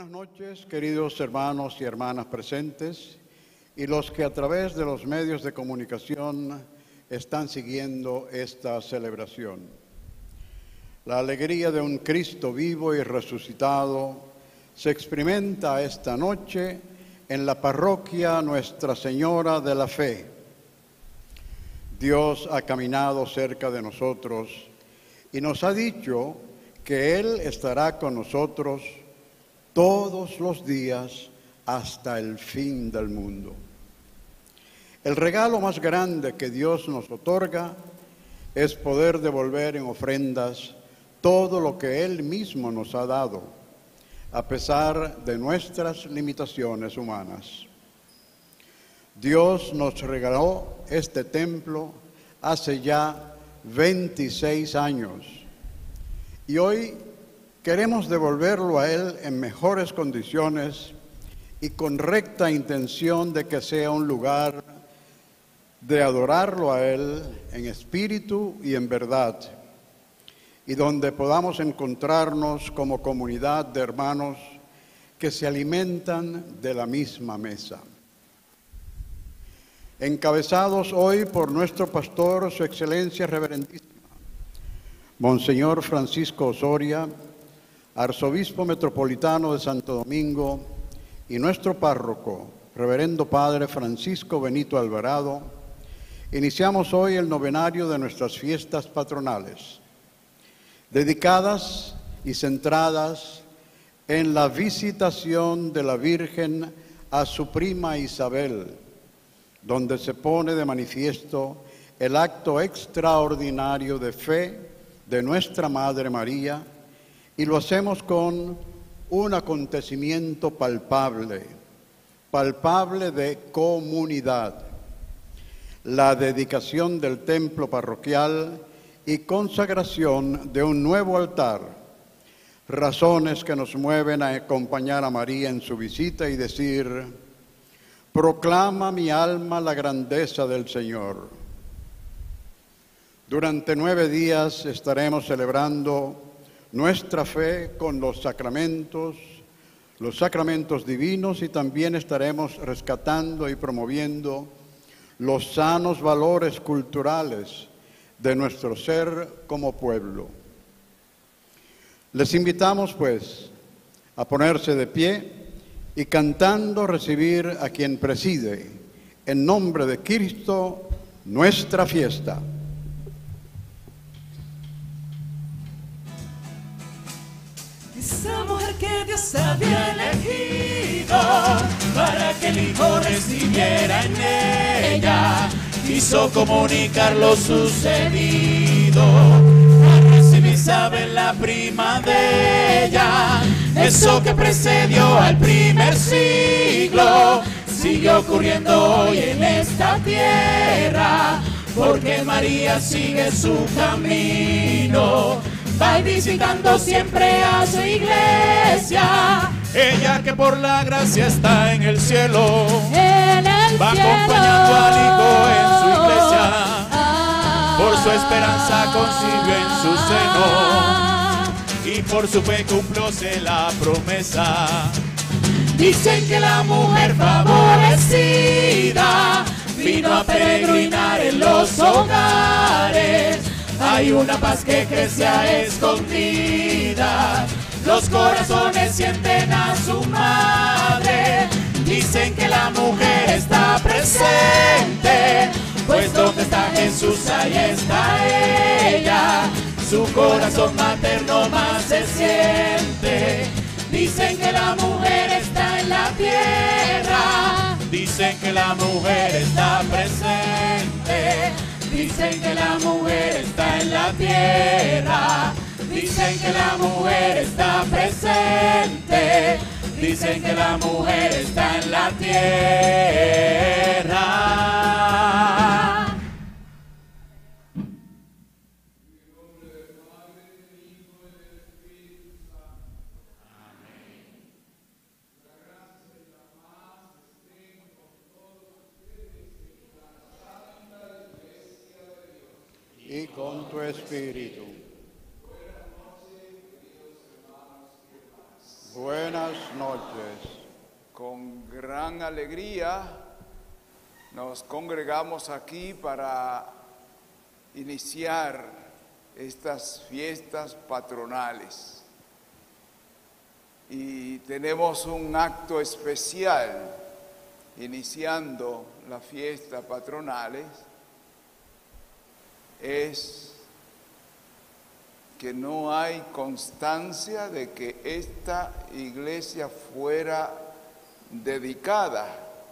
Buenas noches, queridos hermanos y hermanas presentes y los que a través de los medios de comunicación están siguiendo esta celebración. La alegría de un Cristo vivo y resucitado se experimenta esta noche en la parroquia Nuestra Señora de la Fe. Dios ha caminado cerca de nosotros y nos ha dicho que Él estará con nosotros todos los días hasta el fin del mundo. El regalo más grande que Dios nos otorga es poder devolver en ofrendas todo lo que Él mismo nos ha dado, a pesar de nuestras limitaciones humanas. Dios nos regaló este templo hace ya 26 años y hoy queremos devolverlo a Él en mejores condiciones y con recta intención de que sea un lugar de adorarlo a Él en espíritu y en verdad, y donde podamos encontrarnos como comunidad de hermanos que se alimentan de la misma mesa. Encabezados hoy por nuestro pastor, Su Excelencia Reverendísima, Monseñor Francisco Osoria, Arzobispo Metropolitano de Santo Domingo, y nuestro párroco, Reverendo Padre Francisco Benito Alvarado, iniciamos hoy el novenario de nuestras fiestas patronales, dedicadas y centradas en la visitación de la Virgen a su prima Isabel, donde se pone de manifiesto el acto extraordinario de fe de nuestra Madre María, y lo hacemos con un acontecimiento palpable de comunidad, la dedicación del templo parroquial y consagración de un nuevo altar, razones que nos mueven a acompañar a María en su visita y decir: proclama mi alma la grandeza del Señor. Durante 9 días estaremos celebrando nuestra fe con los sacramentos divinos, y también estaremos rescatando y promoviendo los sanos valores culturales de nuestro ser como pueblo. Les invitamos, pues, a ponerse de pie y cantando recibir a quien preside, en nombre de Cristo, nuestra fiesta. Esa mujer que Dios había elegido para que el Hijo residiera en ella, quiso comunicar lo sucedido. Al recibir Isabel, la prima de ella, eso que precedió al primer siglo, sigue ocurriendo hoy en esta tierra, porque María sigue su camino. Va visitando siempre a su iglesia, ella que por la gracia está en el cielo, va acompañando al Hijo en su iglesia, por su esperanza concibió en su seno, y por su fe cumplióse la promesa. Dicen que la mujer favorecida vino a peregrinar en los hogares. Hay una paz que crece a escondidas, los corazones sienten a su madre. Dicen que la mujer está presente, pues donde está Jesús ahí está ella, su corazón materno más se siente. Dicen que la mujer está en la tierra, dicen que la mujer está presente. Dicen que la mujer está en la tierra, dicen que la mujer está presente, dicen que la mujer está en la tierra. Y con tu espíritu. Buenas noches. Con gran alegría nos congregamos aquí para iniciar estas fiestas patronales. Y tenemos un acto especial iniciando las fiestas patronales. Es que no hay constancia de que esta iglesia fuera dedicada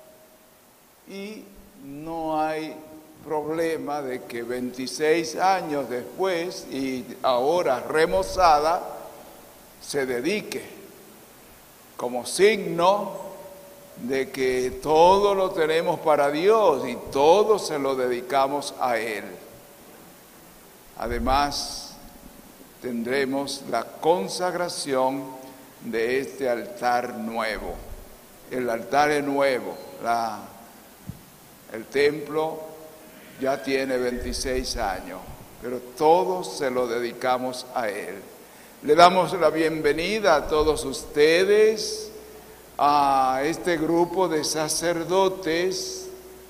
y no hay problema de que 26 años después y ahora remozada se dedique como signo de que todo lo tenemos para Dios y todo se lo dedicamos a Él. Además, tendremos la consagración de este altar nuevo. El altar es nuevo, el templo ya tiene 26 años, pero todos se lo dedicamos a Él. Le damos la bienvenida a todos ustedes, a este grupo de sacerdotes,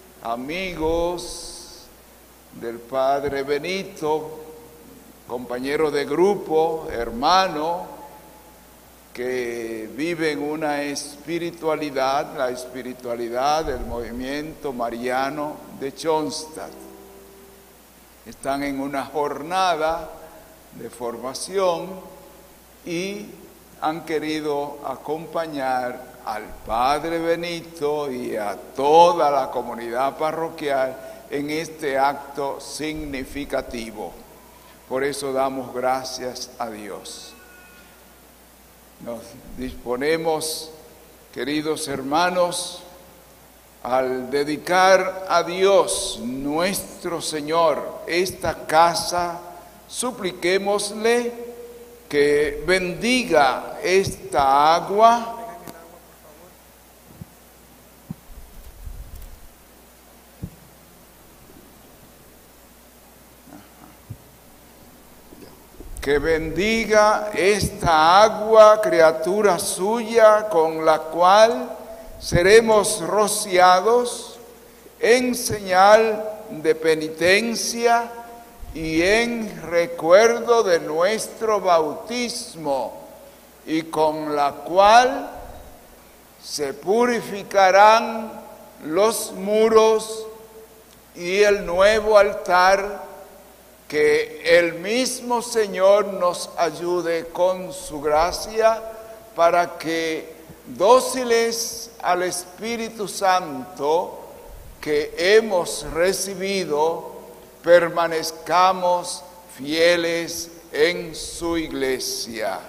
amigos del Padre Benito, compañero de grupo, hermano, que viven una espiritualidad, la espiritualidad del movimiento mariano de Schoenstatt. Están en una jornada de formación y han querido acompañar al Padre Benito y a toda la comunidad parroquial en este acto significativo. Por eso damos gracias a Dios. Nos disponemos, queridos hermanos, al dedicar a Dios nuestro Señor esta casa, supliquémosle que bendiga esta agua, que bendiga esta agua, criatura suya, con la cual seremos rociados en señal de penitencia y en recuerdo de nuestro bautismo, y con la cual se purificarán los muros y el nuevo altar. Que el mismo Señor nos ayude con su gracia para que, dóciles al Espíritu Santo que hemos recibido, permanezcamos fieles en su iglesia.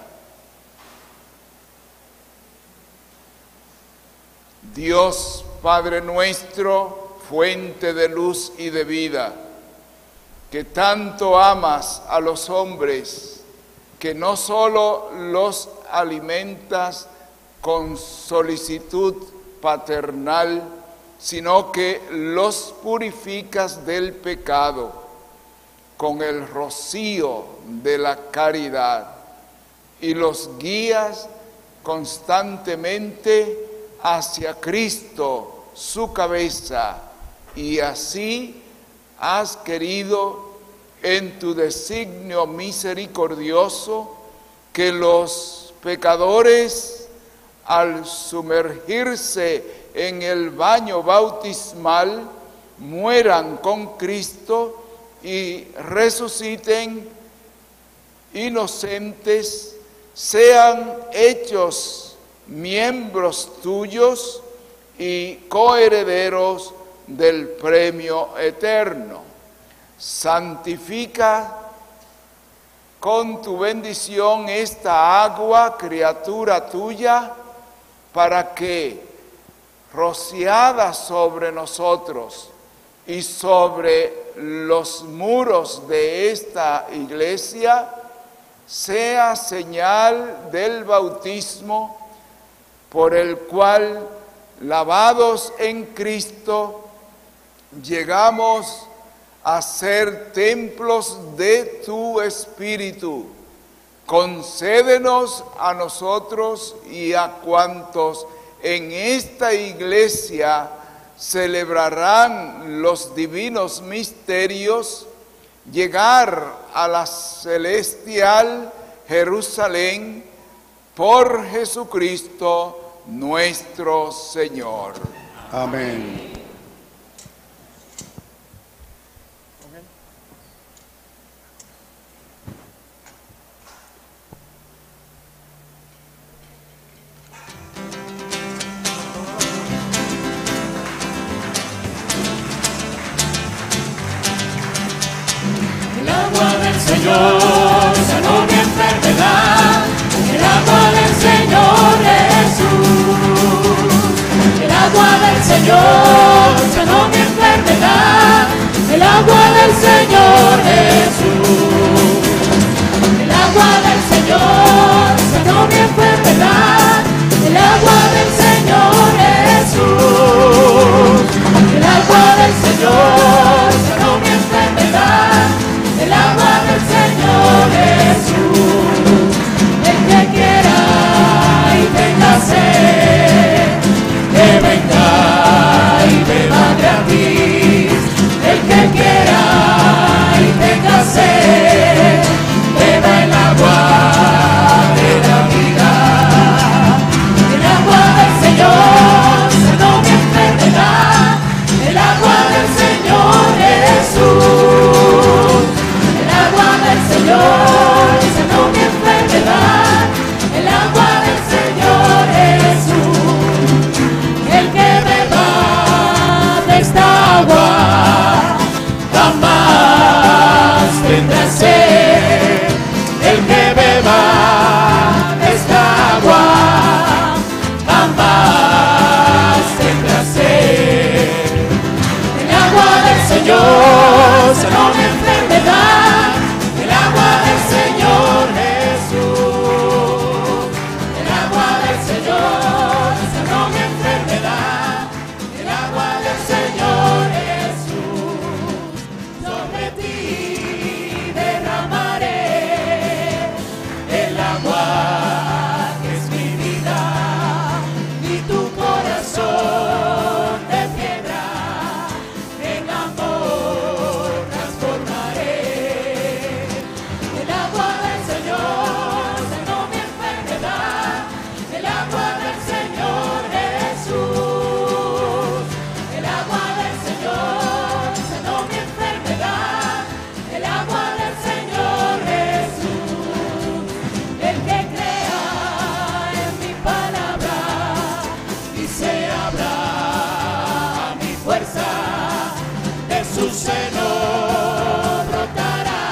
Dios Padre nuestro, fuente de luz y de vida, que tanto amas a los hombres, que no solo los alimentas con solicitud paternal, sino que los purificas del pecado con el rocío de la caridad y los guías constantemente hacia Cristo, su cabeza, y así has querido en tu designio misericordioso que los pecadores, al sumergirse en el baño bautismal, mueran con Cristo y resuciten inocentes, sean hechos miembros tuyos y coherederos del premio eterno. Santifica con tu bendición esta agua, criatura tuya, para que, rociada sobre nosotros y sobre los muros de esta iglesia, sea señal del bautismo por el cual, lavados en Cristo, llegamos a ser templos de tu Espíritu, concédenos a nosotros y a cuantos en esta iglesia celebrarán los divinos misterios, llegar a la celestial Jerusalén por Jesucristo nuestro Señor. Amén. Señor, sanó mi enfermedad, el agua del Señor Jesús. El agua del Señor sanó mi enfermedad, el agua del Señor Jesús. El agua del Señor sanó mi enfermedad, el agua del Señor Jesús. El agua del Señor sanó mi enfermedad, el agua del Señor Jesús. El que quiera y tenga sed, que venga y beba gratis. El que quiera y tenga sed, beba el agua de la vida. El agua del Señor sanó mi enfermedad, el agua del Señor Jesús. El agua del Señor sanó mi enfermedad, el agua del Señor Jesús. El que beba de esta agua jamás tendrá sed. El que beba de esta agua jamás tendrá sed. El agua del Señor sanó mi enfermedad, el agua del Señor Jesús. El agua del Señor sanó mi enfermedad, el agua del Señor Jesús. Sobre ti derramaré el agua que es mi vida, y tu corazón de piedra en amor transformaré. El agua del Señor sanó mi enfermedad, el agua del Señor Jesús. El agua del Señor sanó mi enfermedad, el agua del Señor Jesús. El que crea en mi palabra y se abra a mi fuerza, de su seno brotará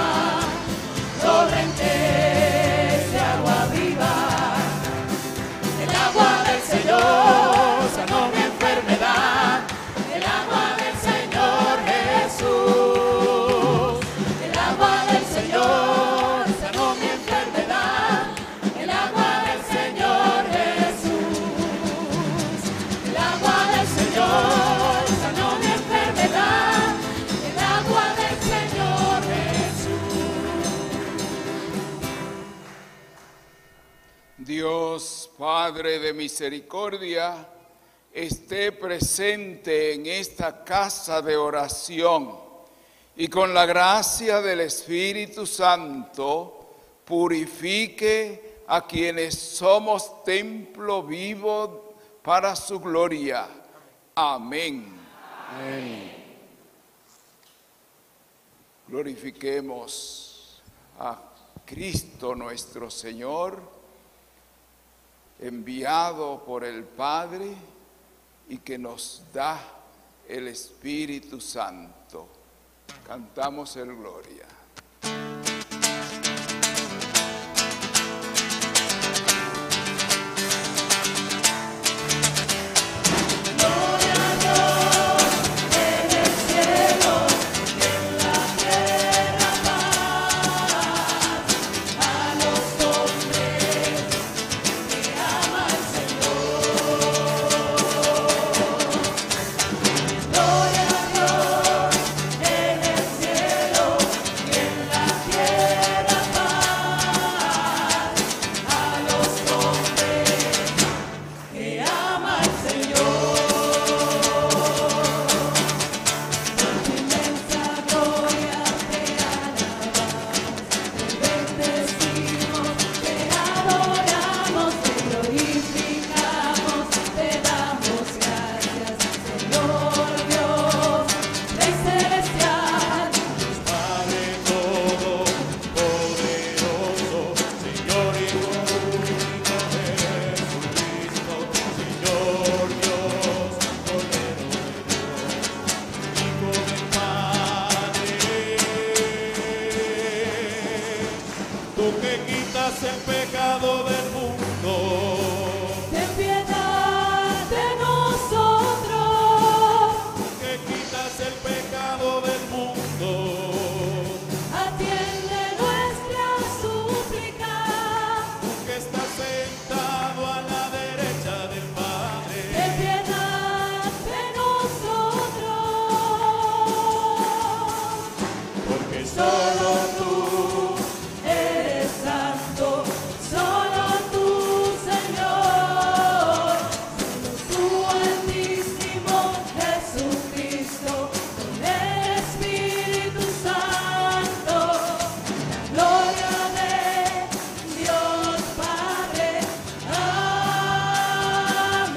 torrentes de agua viva. El agua del Señor sanó mi enfermedad, el agua del Señor Jesús. El agua del Señor sanó mi enfermedad, el agua del Señor Jesús. El agua del Señor sanó mi enfermedad, el agua del Señor Jesús. Dios Padre de misericordia, esté presente en esta casa de oración y con la gracia del Espíritu Santo purifique a quienes somos templo vivo para su gloria. Amén. Glorifiquemos a Cristo nuestro Señor, enviado por el Padre y que nos da el Espíritu Santo. Cantamos el Gloria. Gloria a Dios en el cielo. solo tú eres santo, solo tú, Señor, solo tú, Altísimo Jesucristo, con el Espíritu Santo, la gloria de Dios Padre. Amén.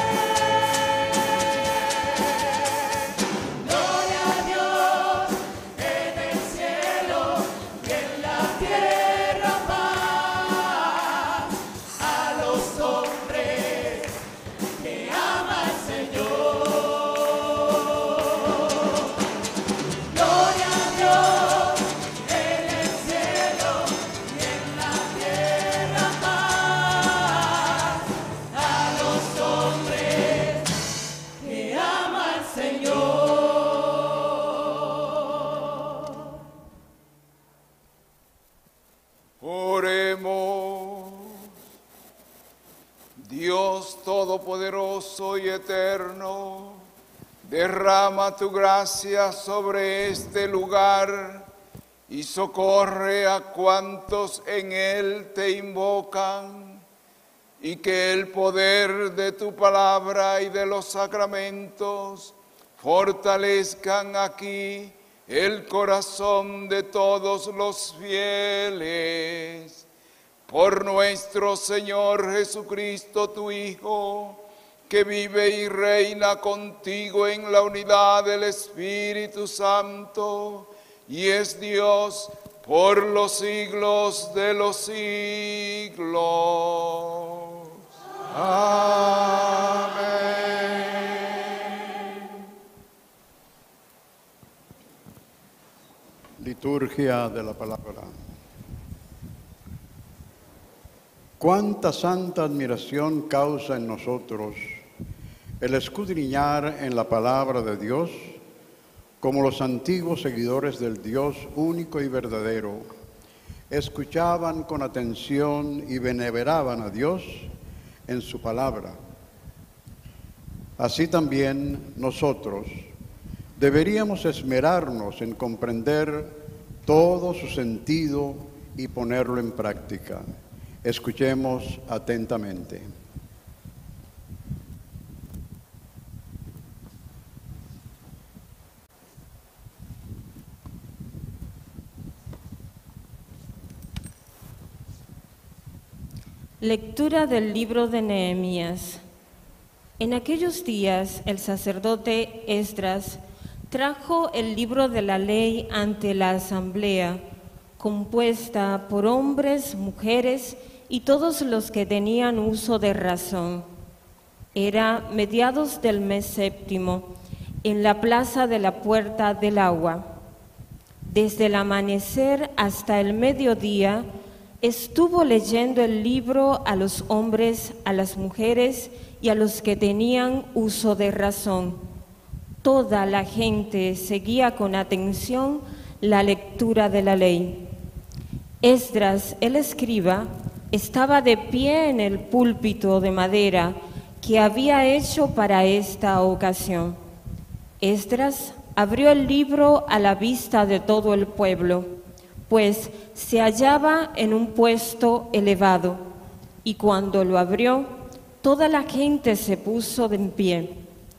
Gloria a Dios en el cielo y en la tierra paz a los hombres que ama el Señor. Gloria a Dios en el cielo y en la tierra paz a los hombres que ama el Señor. Oremos. Dios Todopoderoso y Eterno, derrama tu gracia sobre este lugar y socorre a cuantos en él te invocan, y que el poder de tu palabra y de los sacramentos fortalezcan aquí el corazón de todos los fieles. Por nuestro Señor Jesucristo, tu Hijo, que vive y reina contigo en la unidad del Espíritu Santo, y es Dios por los siglos de los siglos. Amén. Liturgia de la palabra. Cuánta santa admiración causa en nosotros el escudriñar en la palabra de Dios, como los antiguos seguidores del Dios único y verdadero escuchaban con atención y veneraban a Dios en su palabra. Así también nosotros deberíamos esmerarnos en comprender todo su sentido y ponerlo en práctica. Escuchemos atentamente. Lectura del libro de Nehemías. En aquellos días el sacerdote Esdras trajo el libro de la ley ante la asamblea, compuesta por hombres, mujeres y todos los que tenían uso de razón. Era mediados del mes séptimo, en la plaza de la Puerta del Agua. Desde el amanecer hasta el mediodía, estuvo leyendo el libro a los hombres, a las mujeres y a los que tenían uso de razón. Toda la gente seguía con atención la lectura de la ley. Esdras, el escriba, estaba de pie en el púlpito de madera que había hecho para esta ocasión. Esdras abrió el libro a la vista de todo el pueblo, pues se hallaba en un puesto elevado, y cuando lo abrió, toda la gente se puso de pie.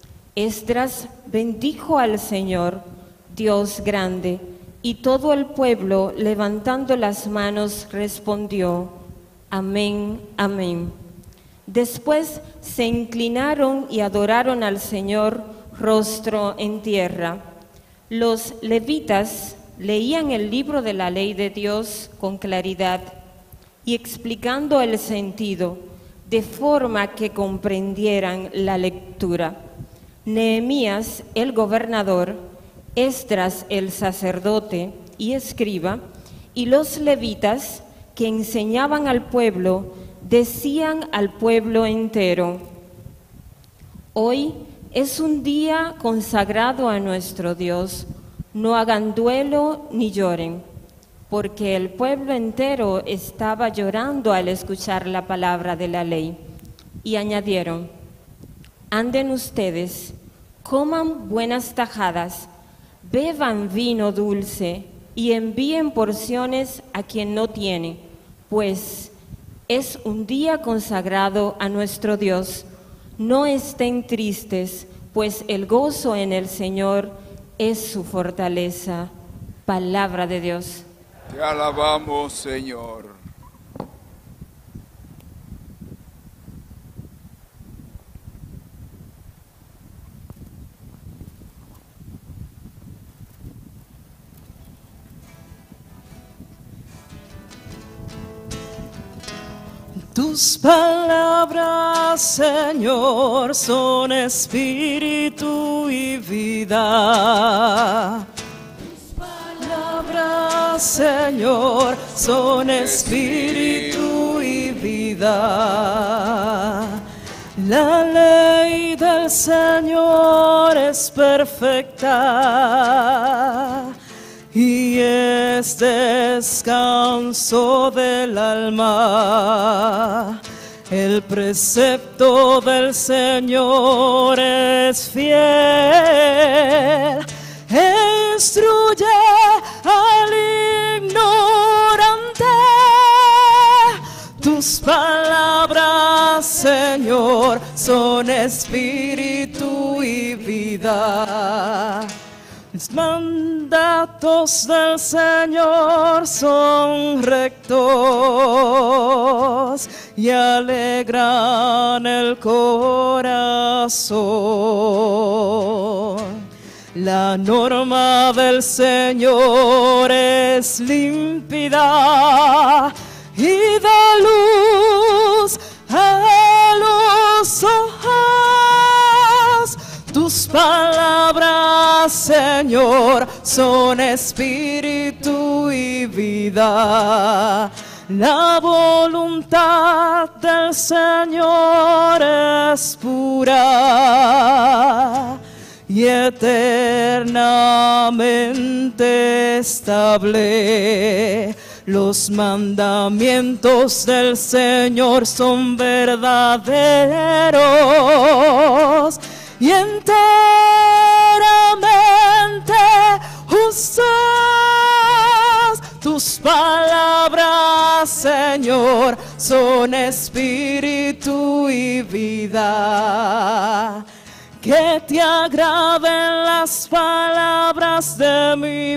Esdras bendijo al Señor, Dios grande, y todo el pueblo, levantando las manos, respondió: Amén, amén. Después se inclinaron y adoraron al Señor rostro en tierra. Los levitas leían el libro de la ley de Dios con claridad y explicando el sentido, de forma que comprendieran la lectura. Nehemías, el gobernador, Esdras, el sacerdote y escriba, y los levitas que enseñaban al pueblo, decían al pueblo entero: Hoy es un día consagrado a nuestro Dios, no hagan duelo ni lloren, porque el pueblo entero estaba llorando al escuchar la palabra de la ley. Y añadieron: anden ustedes, coman buenas tajadas, beban vino dulce y envíen porciones a quien no tiene, pues es un día consagrado a nuestro Dios. No estén tristes, pues el gozo en el Señor es su fortaleza. Palabra de Dios. Te alabamos, Señor. Tus palabras, Señor, son espíritu y vida. Tus palabras, Señor, son espíritu y vida. La ley del Señor es perfecta y es descanso del alma. El precepto del Señor es fiel, e instruye al ignorante. Tus palabras, Señor, son espíritu y vida. Los mandatos del Señor son rectos y alegran el corazón. La norma del Señor es límpida y da luz a los ojos. Tus palabras, Señor, son espíritu y vida. La voluntad del Señor es pura y eternamente estable. Los mandamientos del Señor son verdaderos y enteramente justos. Tus palabras, Señor, son espíritu y vida. Que te agraden las palabras de mi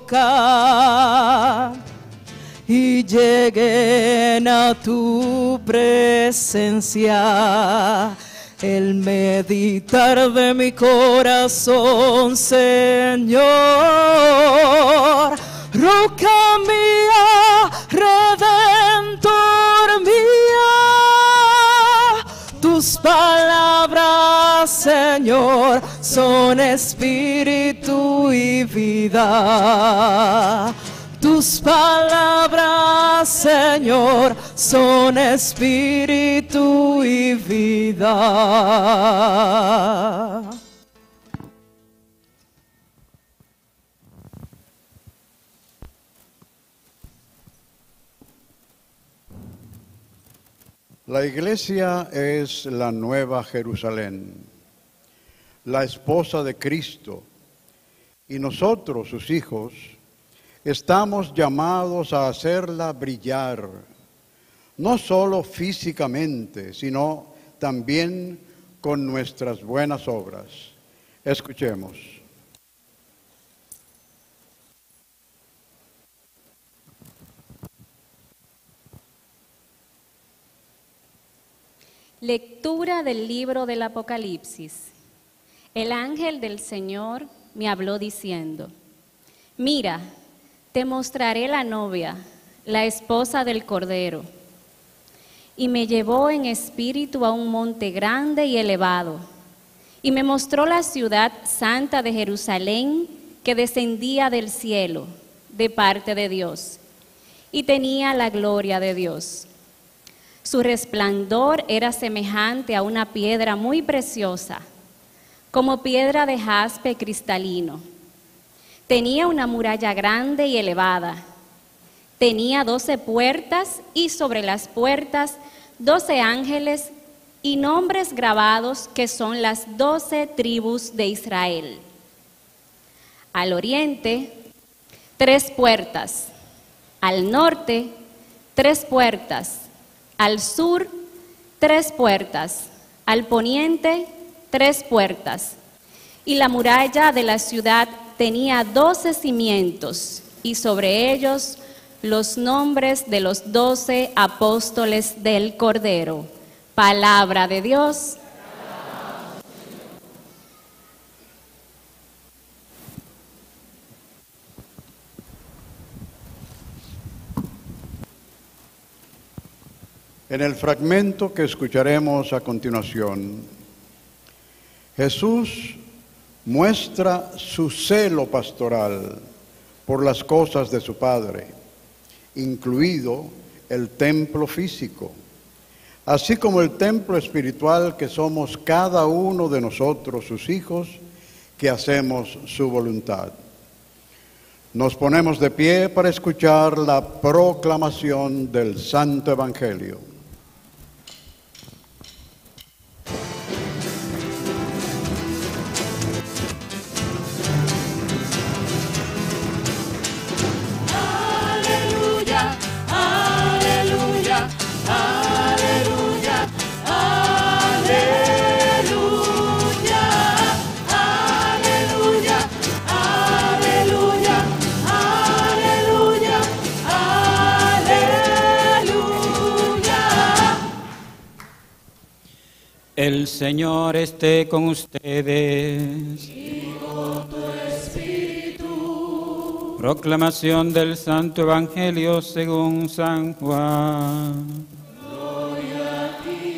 boca y lleguen a tu presencia. El meditar de mi corazón, Señor, roca mía, redentor mío. Tus palabras, Señor, son espíritu y vida. Tus palabras, Señor, son espíritu y vida. La iglesia es la nueva Jerusalén, la esposa de Cristo, y nosotros, sus hijos, estamos llamados a hacerla brillar, no solo físicamente, sino también con nuestras buenas obras. Escuchemos. Lectura del libro del Apocalipsis. El ángel del Señor me habló diciendo: Mira, te mostraré la novia, la esposa del Cordero. Y me llevó en espíritu a un monte grande y elevado, y me mostró la ciudad santa de Jerusalén, que descendía del cielo, de parte de Dios, y tenía la gloria de Dios. Su resplandor era semejante a una piedra muy preciosa, como piedra de jaspe cristalino. Tenía una muralla grande y elevada. Tenía 12 puertas y sobre las puertas 12 ángeles y nombres grabados que son las 12 tribus de Israel. Al oriente 3 puertas. Al norte, 3 puertas. Al sur, 3 puertas. Al poniente, 3 puertas. Y la muralla de la ciudad tenía 12 cimientos, y sobre ellos los nombres de los 12 apóstoles del Cordero. Palabra de Dios. En el fragmento que escucharemos a continuación, Jesús muestra su celo pastoral por las cosas de su Padre, incluido el templo físico, así como el templo espiritual que somos cada uno de nosotros, sus hijos, que hacemos su voluntad. Nos ponemos de pie para escuchar la proclamación del Santo Evangelio. El Señor esté con ustedes. Y con tu espíritu. Proclamación del Santo Evangelio según San Juan. Gloria a ti,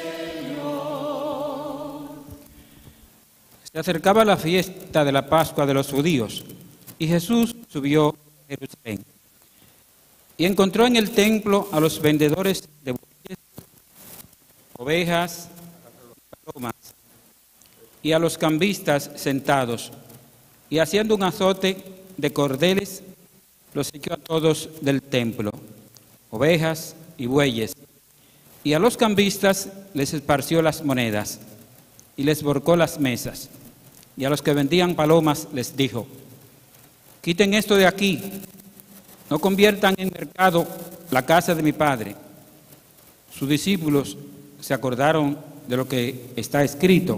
Señor. Se acercaba la fiesta de la Pascua de los judíos, y Jesús subió a Jerusalén. Y encontró en el templo a los vendedores de bueyes, ovejas, palomas, y a los cambistas sentados, y haciendo un azote de cordeles, los echó a todos del templo, ovejas y bueyes, y a los cambistas les esparció las monedas, y les volcó las mesas, y a los que vendían palomas les dijo: quiten esto de aquí, no conviertan en mercado la casa de mi Padre. Sus discípulos se acordaron de lo que está escrito: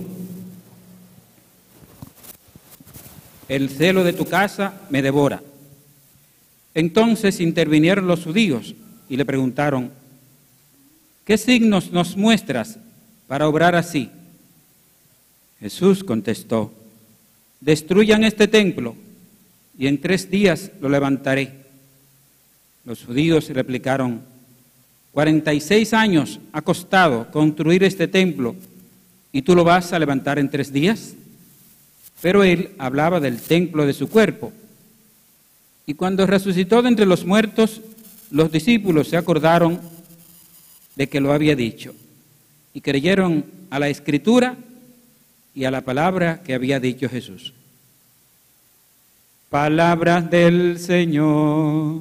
el celo de tu casa me devora. Entonces intervinieron los judíos y le preguntaron: ¿qué signos nos muestras para obrar así? Jesús contestó: destruyan este templo y en 3 días lo levantaré. Los judíos replicaron: 46 años ha costado construir este templo, ¿y tú lo vas a levantar en 3 días? Pero él hablaba del templo de su cuerpo. Y cuando resucitó de entre los muertos, los discípulos se acordaron de que lo había dicho, y creyeron a la Escritura y a la palabra que había dicho Jesús. Palabra del Señor.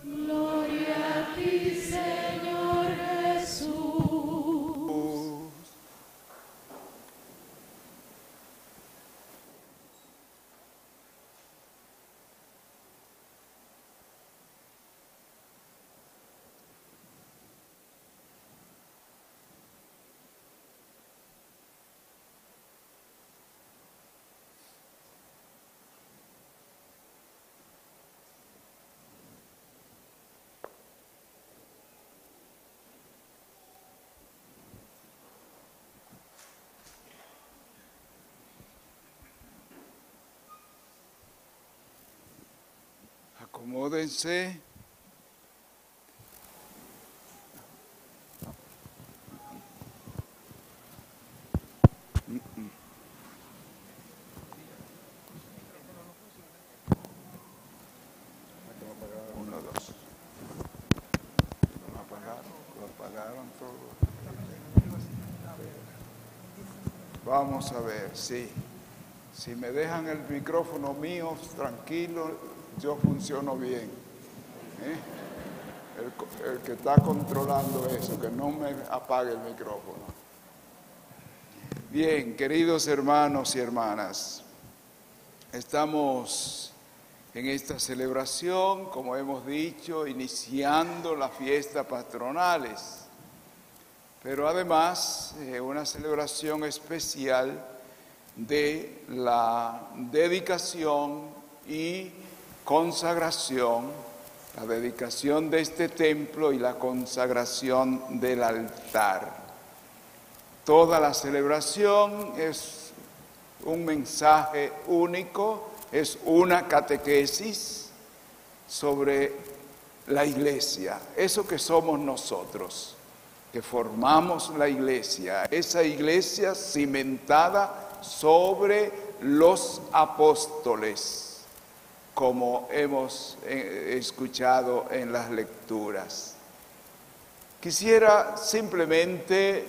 Acomódense. Uno, dos. Lo apagaron todo. Vamos a ver, sí. Si me dejan el micrófono mío tranquilo, yo funciono bien. El que está controlando eso, que no me apague el micrófono. Bien, queridos hermanos y hermanas, estamos en esta celebración, como hemos dicho, iniciando las fiestas patronales, pero además una celebración especial de la dedicación y consagración, la dedicación de este templo y la consagración del altar. Toda la celebración es un mensaje único, es una catequesis sobre la iglesia, eso que somos nosotros, que formamos la iglesia, esa iglesia cimentada sobre los apóstoles, como hemos escuchado en las lecturas. Quisiera simplemente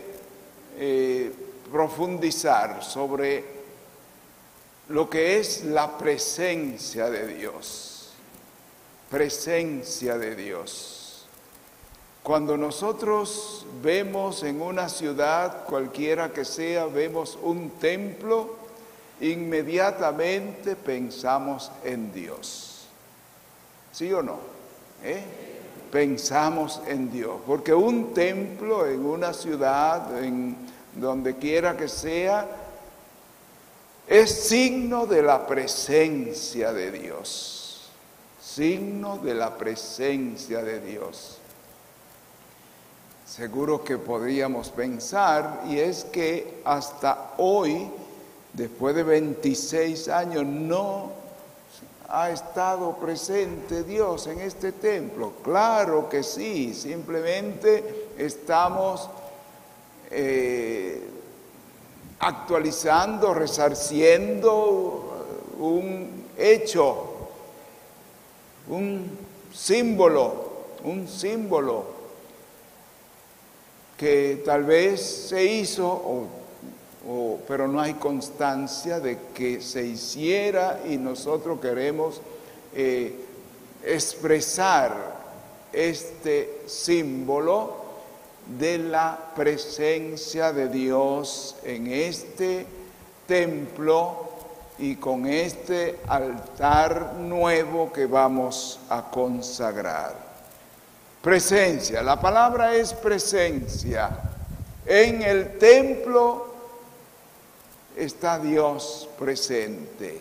profundizar sobre lo que es la presencia de Dios. Presencia de Dios. Cuando nosotros vemos en una ciudad, cualquiera que sea, vemos un templo, inmediatamente pensamos en Dios. ¿Sí o no? Pensamos en Dios, porque un templo en una ciudad, en donde quiera que sea, es signo de la presencia de Dios. Signo de la presencia de Dios. Seguro que podríamos pensar, y es que hasta hoy, después de 26 años, no ha estado presente Dios en este templo. Claro que sí, simplemente estamos actualizando, resarciendo un hecho, un símbolo que tal vez se hizo, pero no hay constancia de que se hiciera, y nosotros queremos expresar este símbolo de la presencia de Dios en este templo y con este altar nuevo que vamos a consagrar. Presencia, la palabra es presencia. En el templo está Dios presente.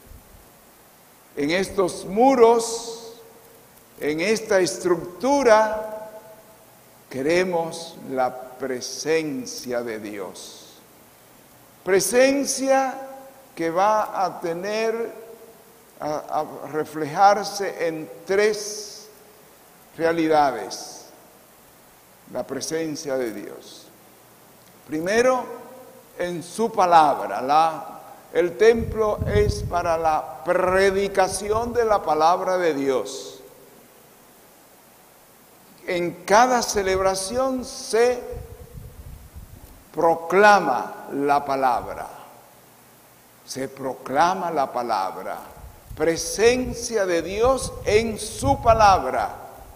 En estos muros, en esta estructura, queremos la presencia de Dios. Presencia que va a tener, a reflejarse en tres realidades. La presencia de Dios. Primero, en su palabra. El templo es para la predicación de la palabra de Dios. En cada celebración se proclama la palabra. Se proclama la palabra. Presencia de Dios en su palabra.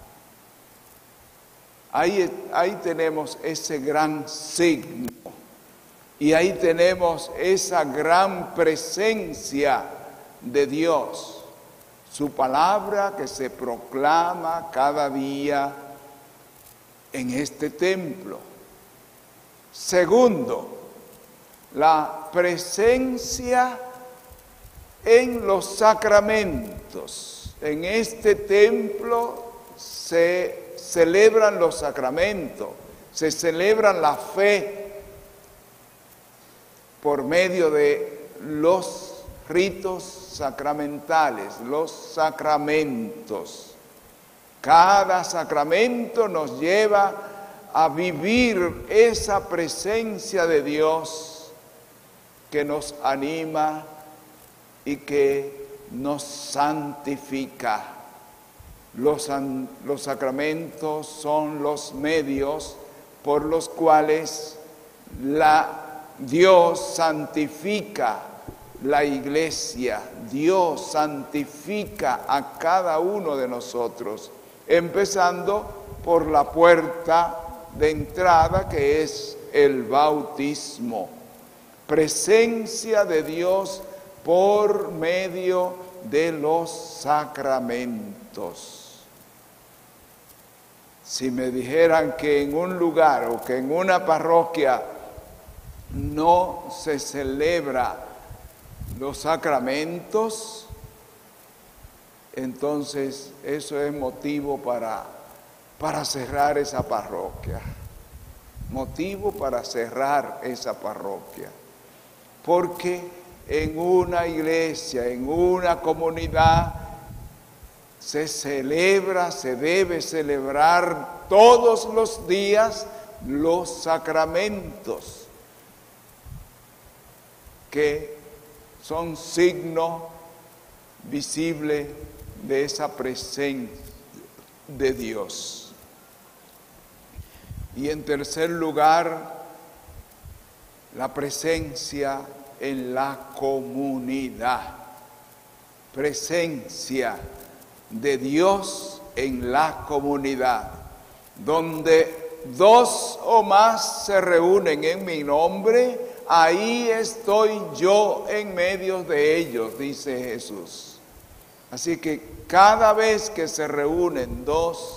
Ahí tenemos ese gran signo. Y ahí tenemos esa gran presencia de Dios. Su palabra que se proclama cada día en este templo. Segundo, la presencia en los sacramentos. En este templo se celebran los sacramentos, se celebra la fe por medio de los ritos sacramentales, los sacramentos. Cada sacramento nos lleva a vivir esa presencia de Dios que nos anima y que nos santifica. Los sacramentos son los medios por los cuales Dios santifica la iglesia, Dios santifica a cada uno de nosotros, empezando por la puerta de entrada que es el bautismo. Presencia de Dios por medio de los sacramentos. Si me dijeran que en un lugar o que en una parroquia no se celebra los sacramentos, entonces eso es motivo para cerrar esa parroquia. Motivo para cerrar esa parroquia. Porque en una iglesia, en una comunidad, se celebra, se debe celebrar todos los días los sacramentos, que son signo visible de esa presencia de Dios. Y en tercer lugar, la presencia en la comunidad. Presencia de Dios en la comunidad, donde dos o más se reúnen en mi nombre, ahí estoy yo en medio de ellos, dice Jesús. Así que cada vez que se reúnen dos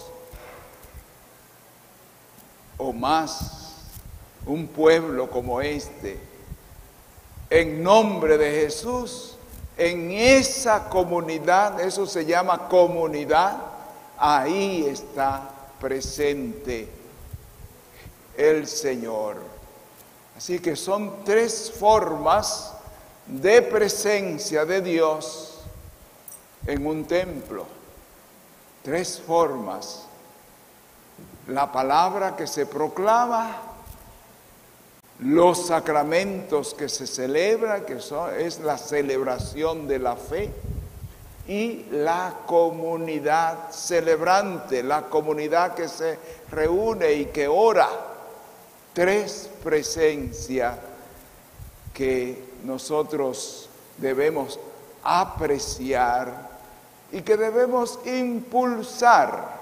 o más, un pueblo como este, en nombre de Jesús, en esa comunidad, eso se llama comunidad, ahí está presente el Señor. Así que son tres formas de presencia de Dios en un templo. Tres formas. La palabra que se proclama, los sacramentos que se celebran, es la celebración de la fe, y la comunidad celebrante, la comunidad que se reúne y que ora. Tres presencias que nosotros debemos apreciar y que debemos impulsar.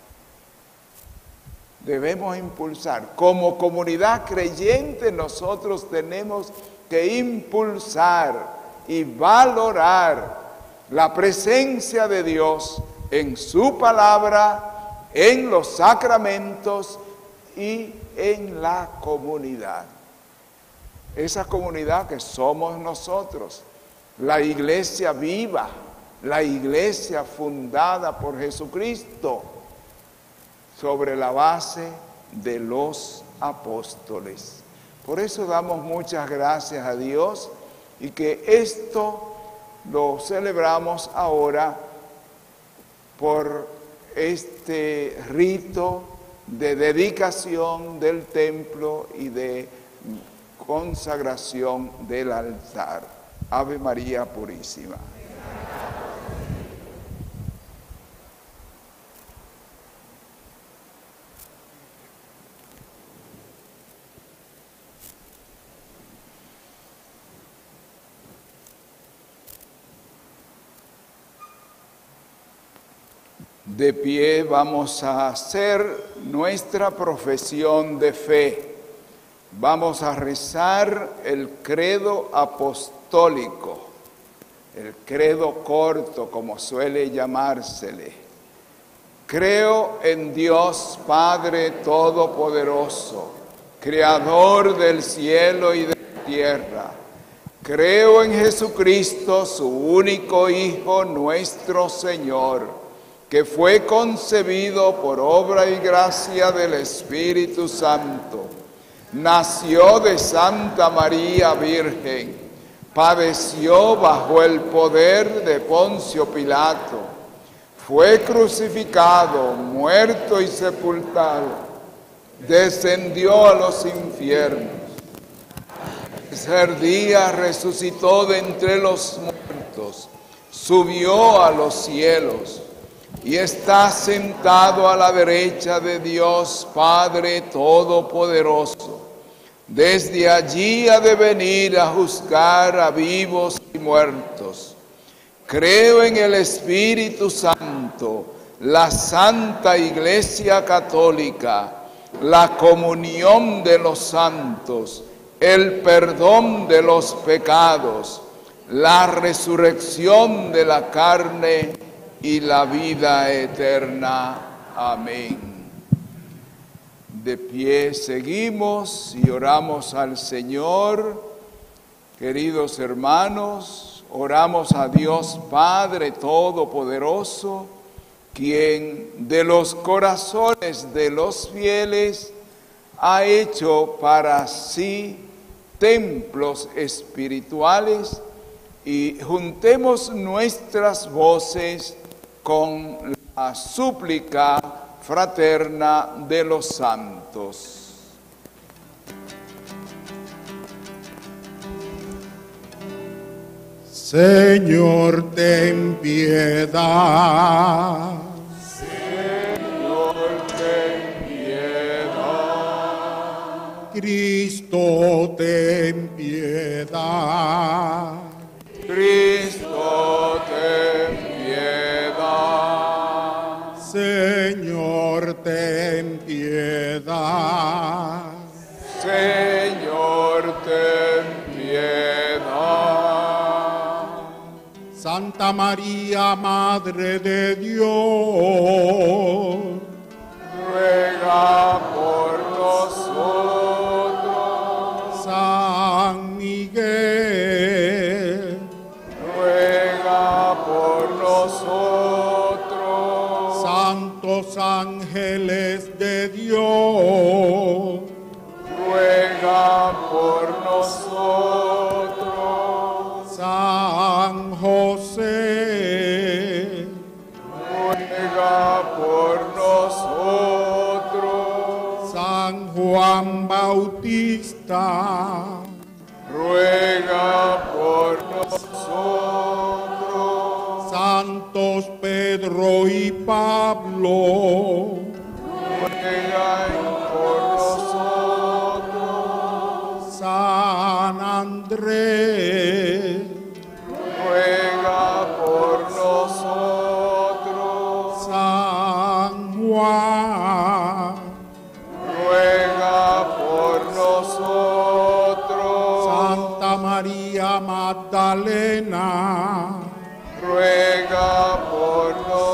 Debemos impulsar. Como comunidad creyente nosotros tenemos que impulsar y valorar la presencia de Dios en su palabra, en los sacramentos y en la comunidad. Esa comunidad que somos nosotros, la iglesia viva, la iglesia fundada por Jesucristo, sobre la base de los apóstoles. Por eso damos muchas gracias a Dios y que esto lo celebramos ahora por este rito de dedicación del templo y de consagración del altar. Ave María Purísima. De pie vamos a hacer nuestra profesión de fe. Vamos a rezar el credo apostólico, el credo corto, como suele llamársele. Creo en Dios Padre Todopoderoso, Creador del cielo y de la tierra. Creo en Jesucristo, su único Hijo, nuestro Señor, que fue concebido por obra y gracia del Espíritu Santo. Nació de Santa María Virgen, padeció bajo el poder de Poncio Pilato, fue crucificado, muerto y sepultado, descendió a los infiernos. El tercer día resucitó de entre los muertos, subió a los cielos y está sentado a la derecha de Dios Padre Todopoderoso. Desde allí ha de venir a juzgar a vivos y muertos. Creo en el Espíritu Santo, la Santa Iglesia Católica, la comunión de los santos, el perdón de los pecados, la resurrección de la carne y la vida eterna. Amén. De pie seguimos y oramos al Señor. Queridos hermanos, oramos a Dios Padre Todopoderoso, quien de los corazones de los fieles ha hecho para sí templos espirituales, y juntemos nuestras voces con la súplica fraterna de los santos. Señor, ten piedad. Señor, ten piedad. Cristo, ten piedad. Cristo, ten piedad. Señor, ten piedad. Señor, ten piedad. Santa María, Madre de Dios, ruega por nosotros. San Miguel, ruega por nosotros. santos ángeles de Dios, ruega por nosotros. San José, ruega por nosotros. San Juan Bautista, ruega por nosotros. santos Pedro y Pablo, ruega por nosotros. San Andrés, ruega por nosotros. San Juan, ruega por nosotros. Santa María Magdalena, ruega por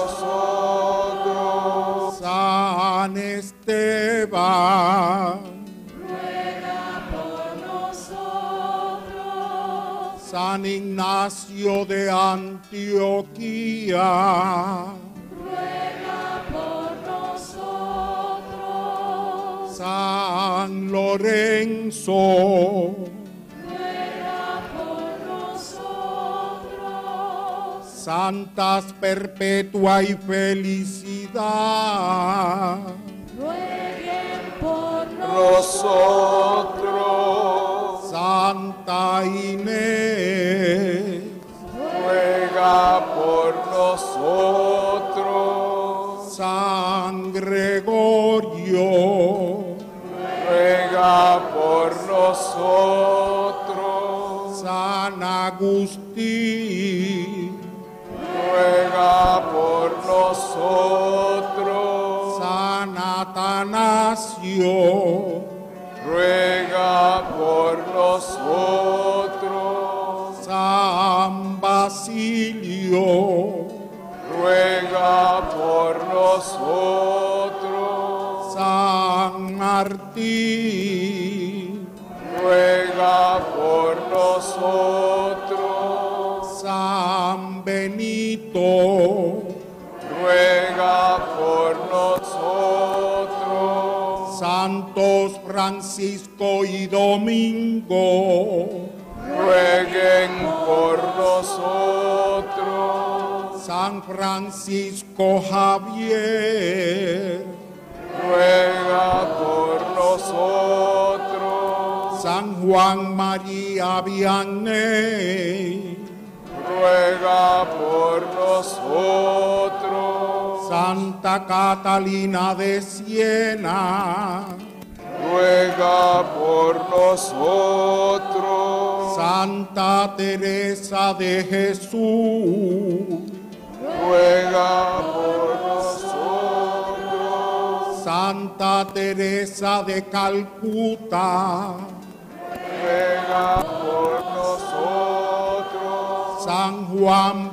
nosotros. San Esteban, San Ignacio de Antioquía, San Lorenzo, Santas Perpetua y Felicidad, Nosotros. Santa Inés, ruega por nosotros. San Gregorio, ruega por nosotros. San Agustín, ruega por nosotros. San Atanasio, ruega por nosotros. San Basilio, ruega por nosotros. San Martín, ruega por nosotros. San Benito, ruega por nosotros. Santos Francisco y Domingo, rueguen por nosotros. San Francisco Javier, ruega por nosotros. San Juan María Vianney, ruega por nosotros. Santa Catalina de Siena, ruega por nosotros. Santa Teresa de Jesús, ruega por nosotros. Santa Teresa de Calcuta, ruega por nosotros. Juan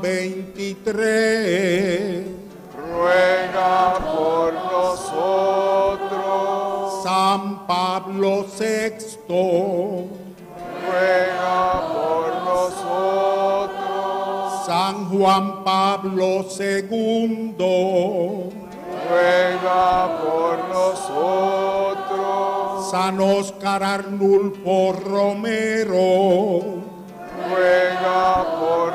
23. Ruega por nosotros. San Pablo VI. Ruega por nosotros. San Juan Pablo II. Ruega por nosotros. San Óscar Arnulfo Romero. Ruega por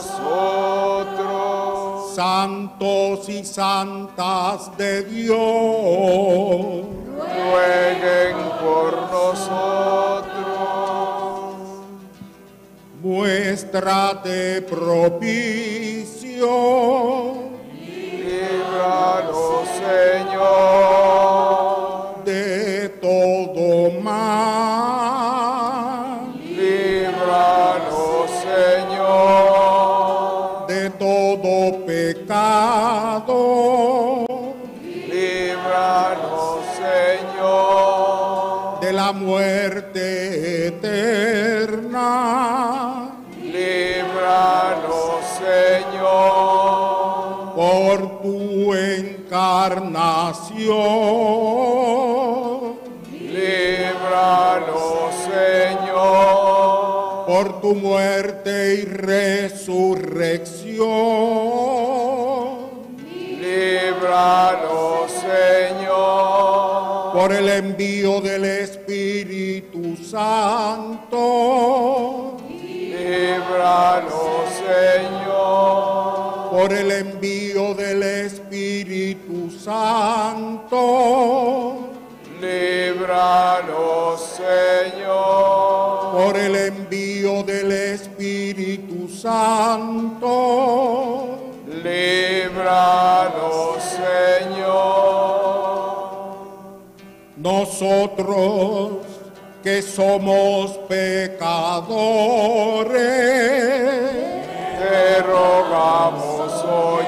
nosotros. Santos y santas de Dios. Rueguen por nosotros. Muéstrate propicio. Líbranos, Señor, De todo mal. líbranos, Señor, De todo pecado. líbranos, Señor, De la muerte eterna. líbranos, Señor, Por tu encarnación. líbranos, Señor, Por tu muerte y resurrección. líbranos, Señor, Por el envío del Espíritu Santo. líbranos, Señor, Por el envío del Espíritu Santo. líbranos, Señor, Por el envío del Espíritu Santo. líbranos, Señor. Nosotros que somos pecadores, Te rogamos,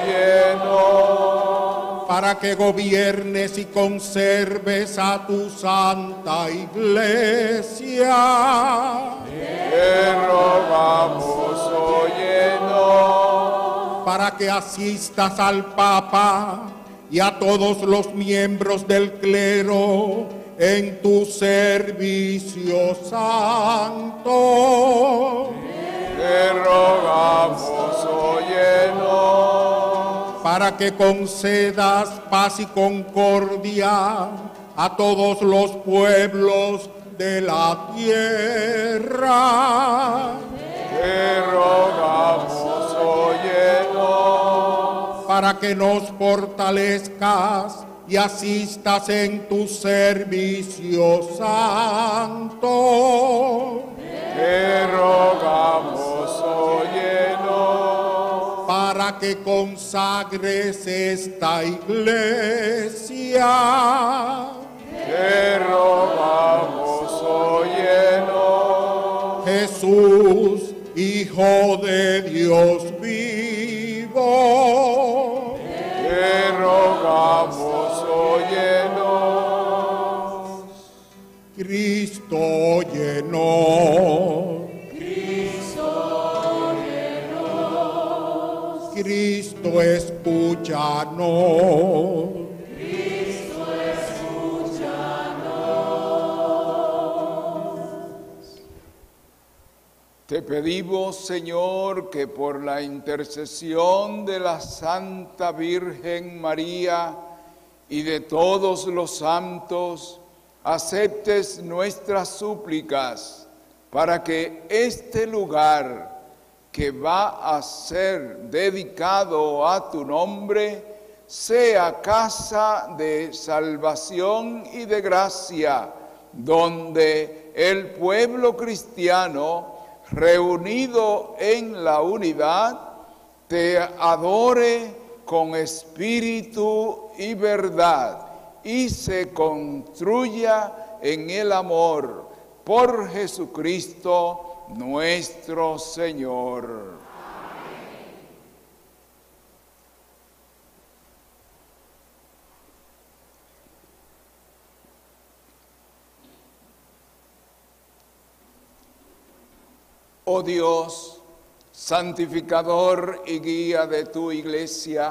óyenos, para que gobiernes y conserves a tu santa iglesia, te rogamos, óyenos, para que asistas al Papa y a todos los miembros del clero en tu servicio santo, te rogamos, óyenos, para que concedas paz y concordia a todos los pueblos de la tierra, te rogamos, óyenos, para que nos fortalezcas y asistas en tu servicio santo, te rogamos, óyenos, para que consagres esta iglesia. te rogamos, óyenos, Jesús, Hijo de Dios vivo, te rogamos, óyenos, Cristo llenó. Cristo escúchanos. Te pedimos, Señor, que por la intercesión de la Santa Virgen María y de todos los santos, aceptes nuestras súplicas para que este lugar que va a ser dedicado a tu nombre sea casa de salvación y de gracia, donde el pueblo cristiano reunido en la unidad, te adore con espíritu y verdad y se construya en el amor por Jesucristo nuestro Señor. Oh Dios, santificador y guía de tu iglesia,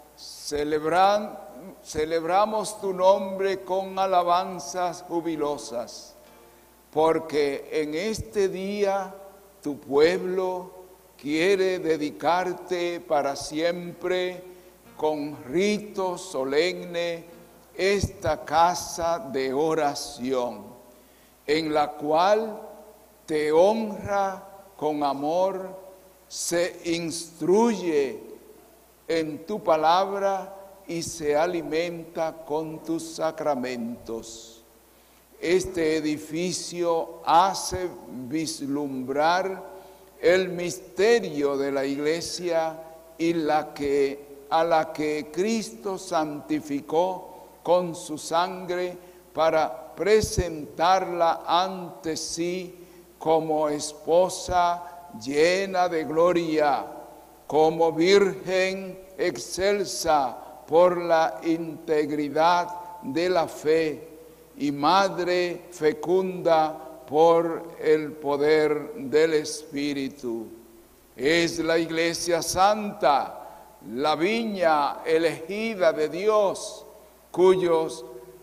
celebramos tu nombre con alabanzas jubilosas, porque en este día tu pueblo quiere dedicarte para siempre con rito solemne esta casa de oración, en la cual te honra con amor, se instruye en tu palabra y se alimenta con tus sacramentos. Este edificio hace vislumbrar el misterio de la iglesia y a la que Cristo santificó con su sangre para presentarla ante sí como esposa llena de gloria, como virgen excelsa por la integridad de la fe y madre fecunda por el poder del Espíritu. Es la Iglesia Santa, la viña elegida de Dios, cuyos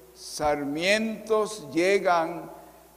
sarmientos llenan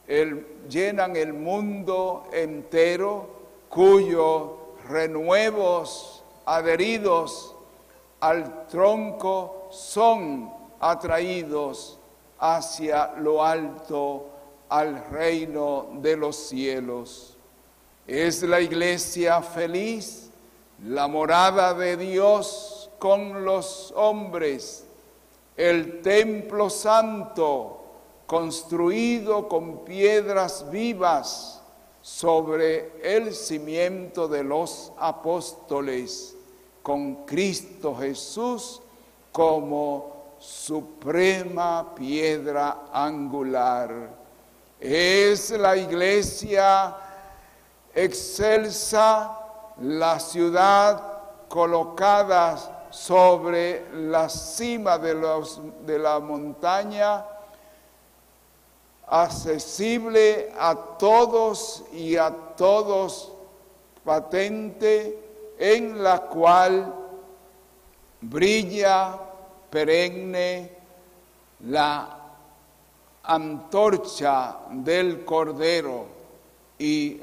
el mundo entero, cuyos renuevos adheridos al tronco son atraídos hacia lo alto, al reino de los cielos. Es la iglesia feliz, la morada de Dios con los hombres, el templo santo construido con piedras vivas sobre el cimiento de los apóstoles, con Cristo Jesús como suprema piedra angular. Es la iglesia excelsa, la ciudad colocada sobre la cima de la montaña, accesible a todos y a todos, patente, en la cual brilla perenne la antorcha del Cordero y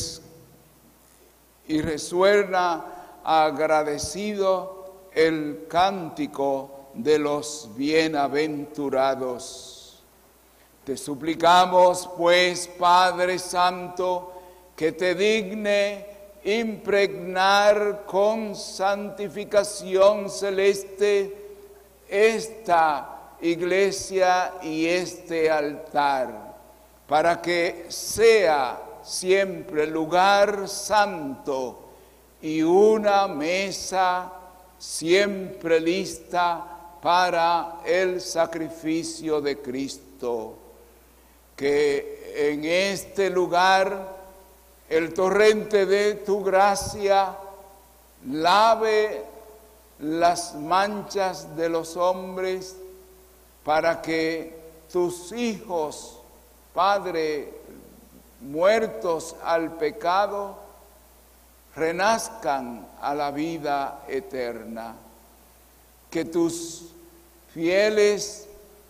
resuena agradecido el cántico de los bienaventurados. Te suplicamos, pues, Padre Santo, que te digne impregnar con santificación celeste esta iglesia y este altar, para que sea siempre lugar santo y una mesa siempre lista para el sacrificio de Cristo. Que en este lugar el torrente de tu gracia lave las manchas de los hombres, para que tus hijos, Padre, muertos al pecado, renazcan a la vida eterna. Que tus fieles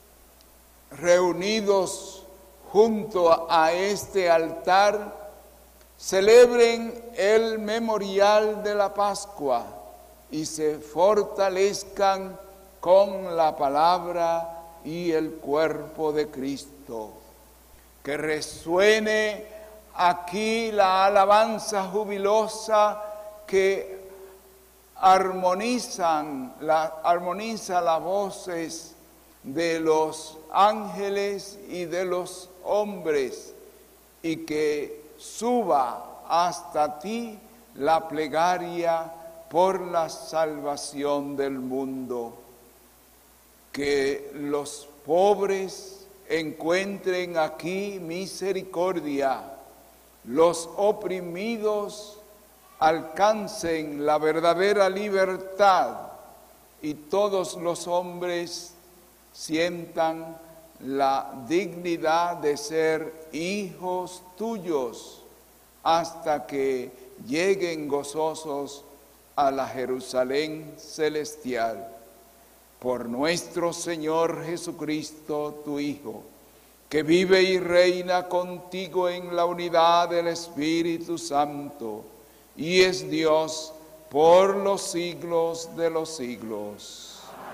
reunidos junto a este altar celebren el memorial de la Pascua y se fortalezcan con la palabra y el cuerpo de Cristo. Que resuene aquí la alabanza jubilosa que armoniza las voces de los ángeles y de los hombres, y que suba hasta ti la plegaria por la salvación del mundo. Que los pobres encuentren aquí misericordia, los oprimidos alcancen la verdadera libertad y todos los hombres sientan la dignidad de ser hijos tuyos hasta que lleguen gozosos a la Jerusalén celestial. Por nuestro Señor Jesucristo, tu Hijo, que vive y reina contigo en la unidad del Espíritu Santo, y es Dios por los siglos de los siglos.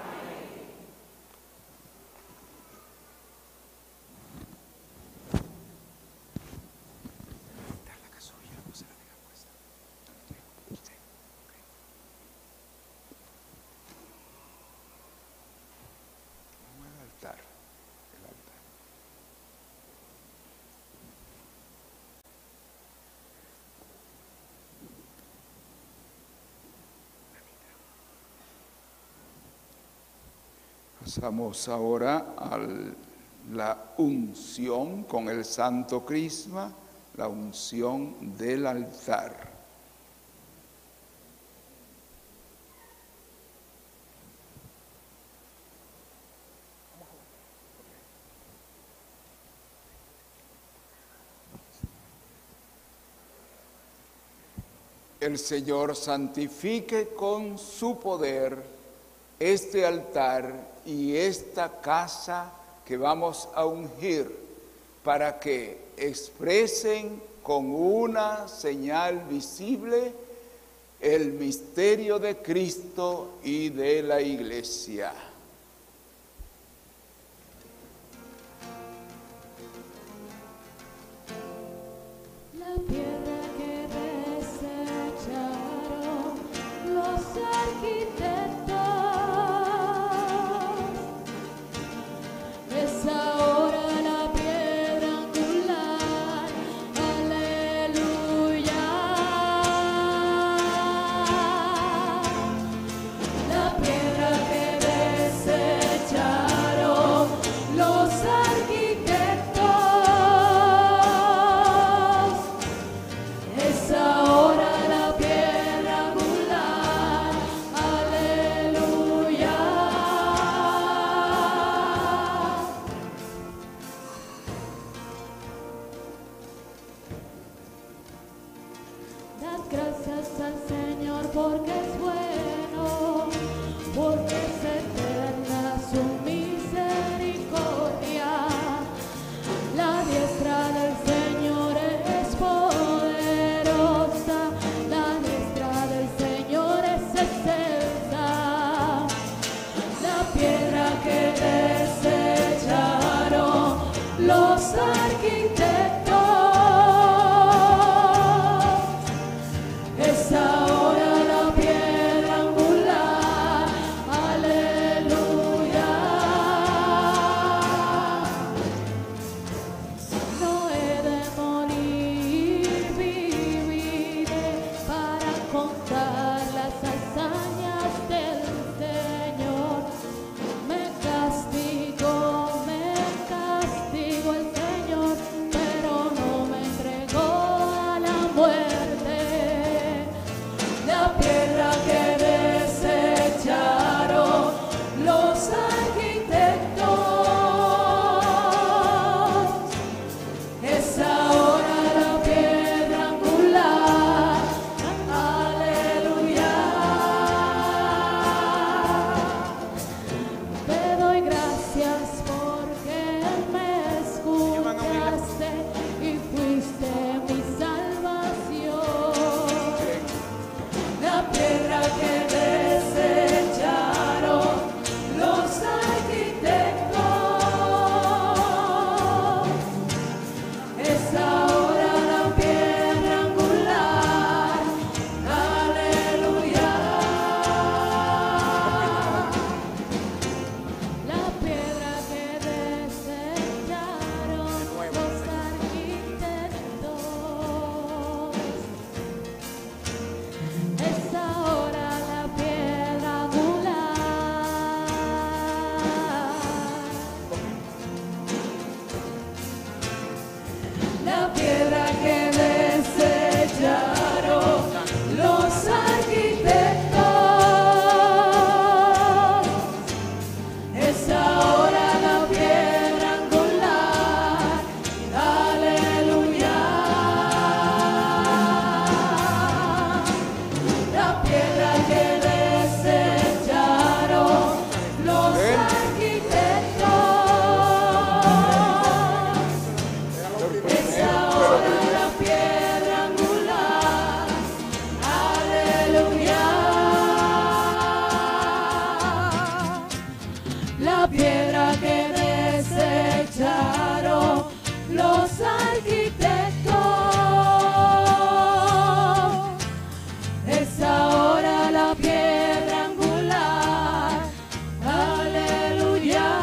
Pasamos ahora a la unción con el Santo Crisma, la unción del altar. El Señor santifique con su poder este altar y esta casa que vamos a ungir, para que expresen con una señal visible el misterio de Cristo y de la Iglesia. La piedra que desecharon los arquitectos es ahora la piedra angular. Aleluya. La piedra que desecharon piedra que desecharon los arquitectos es ahora la piedra angular. Aleluya.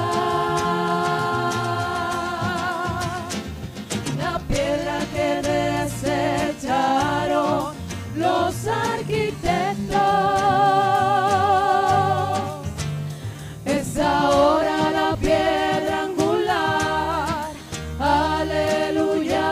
La piedra que desecharon los arquitectos es ahora la piedra angular. Aleluya.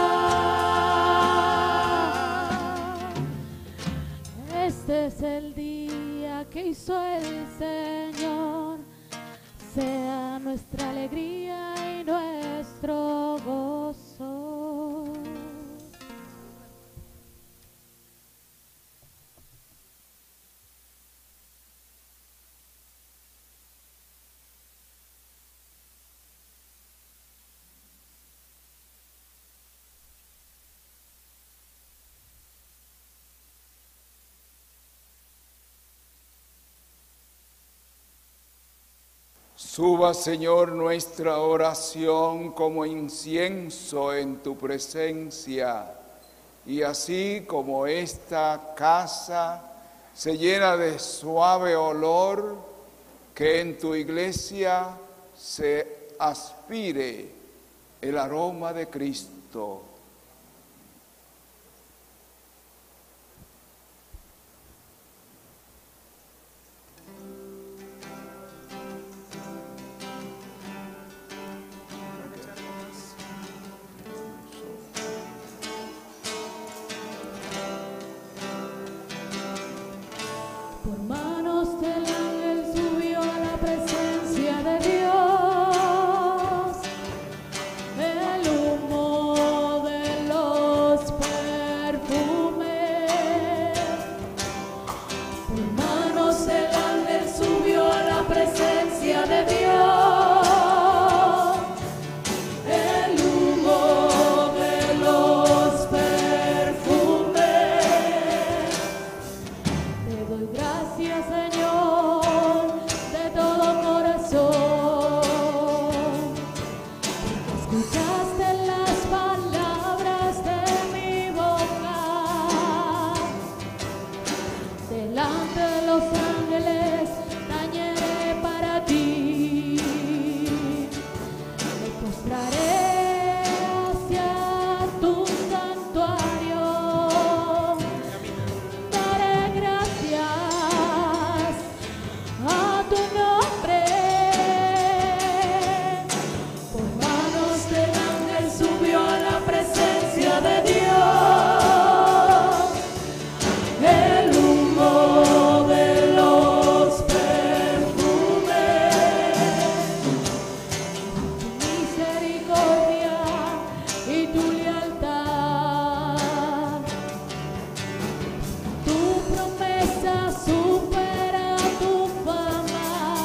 Este es el día que hizo el Señor, sea nuestra alegría y nuestro gozo. Suba, Señor, nuestra oración como incienso en tu presencia, y así como esta casa se llena de suave olor, que en tu iglesia se aspire el aroma de Cristo. Por manos del ángel subió a la presencia de Dios el humo de los perfumes. Por manos del ángel subió a la presencia de Dios el humo de los perfumes. Te doy gracias, Señor, de todo corazón, porque escuchaste las palabras de mi boca. Delante de los ángeles tañeré para ti, me postraré hacia tu santuario. Daré gracias a tu nombre. Por manos del ángel subió a la presencia de Dios el humo de los perfumes. Tu misericordia y tu lealtad, tu promesa supera tu fama.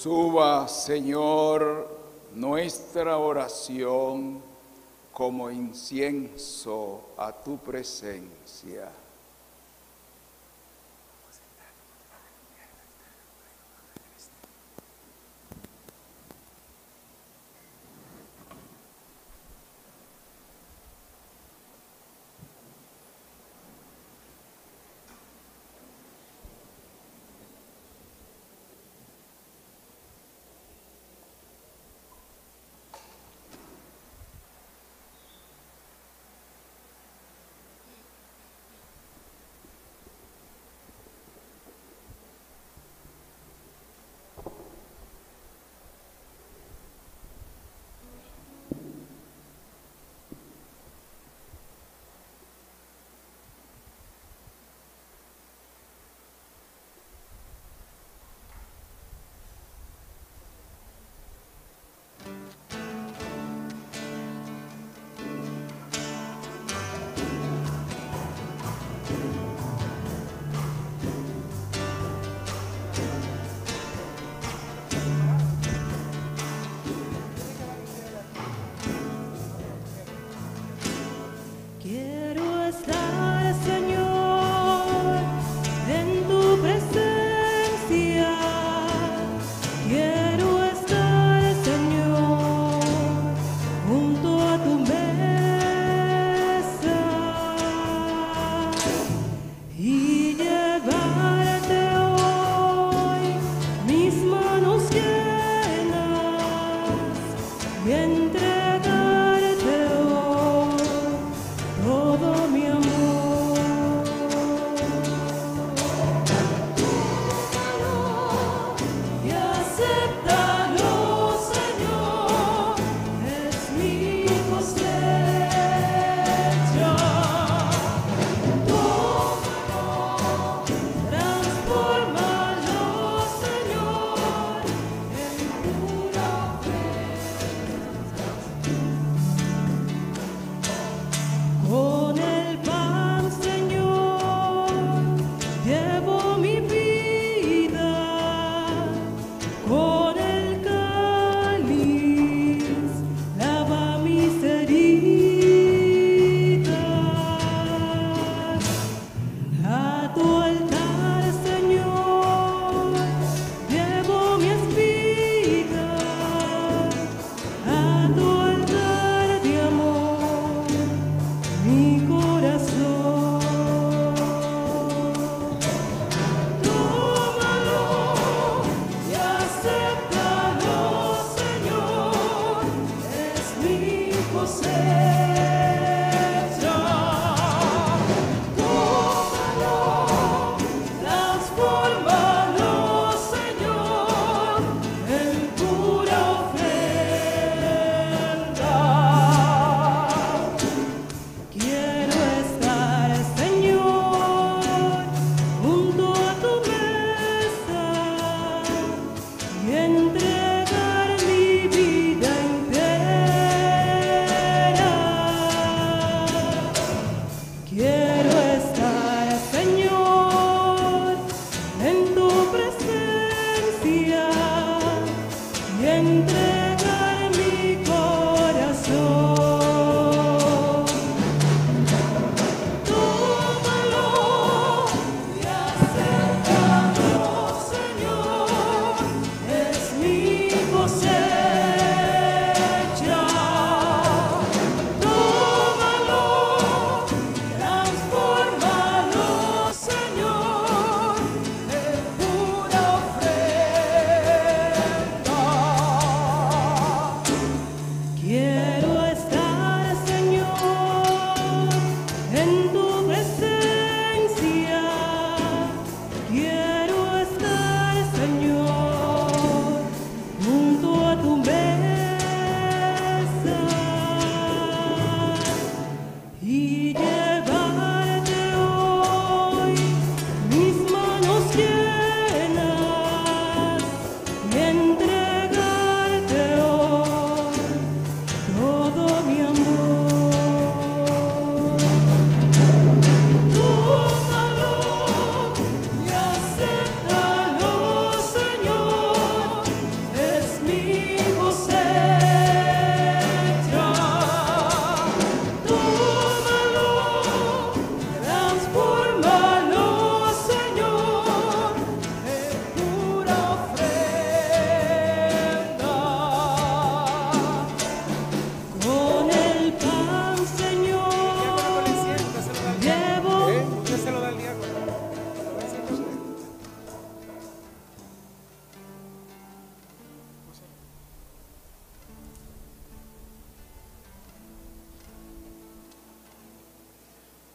Suba, Señor, nuestra oración como incienso a tu presencia.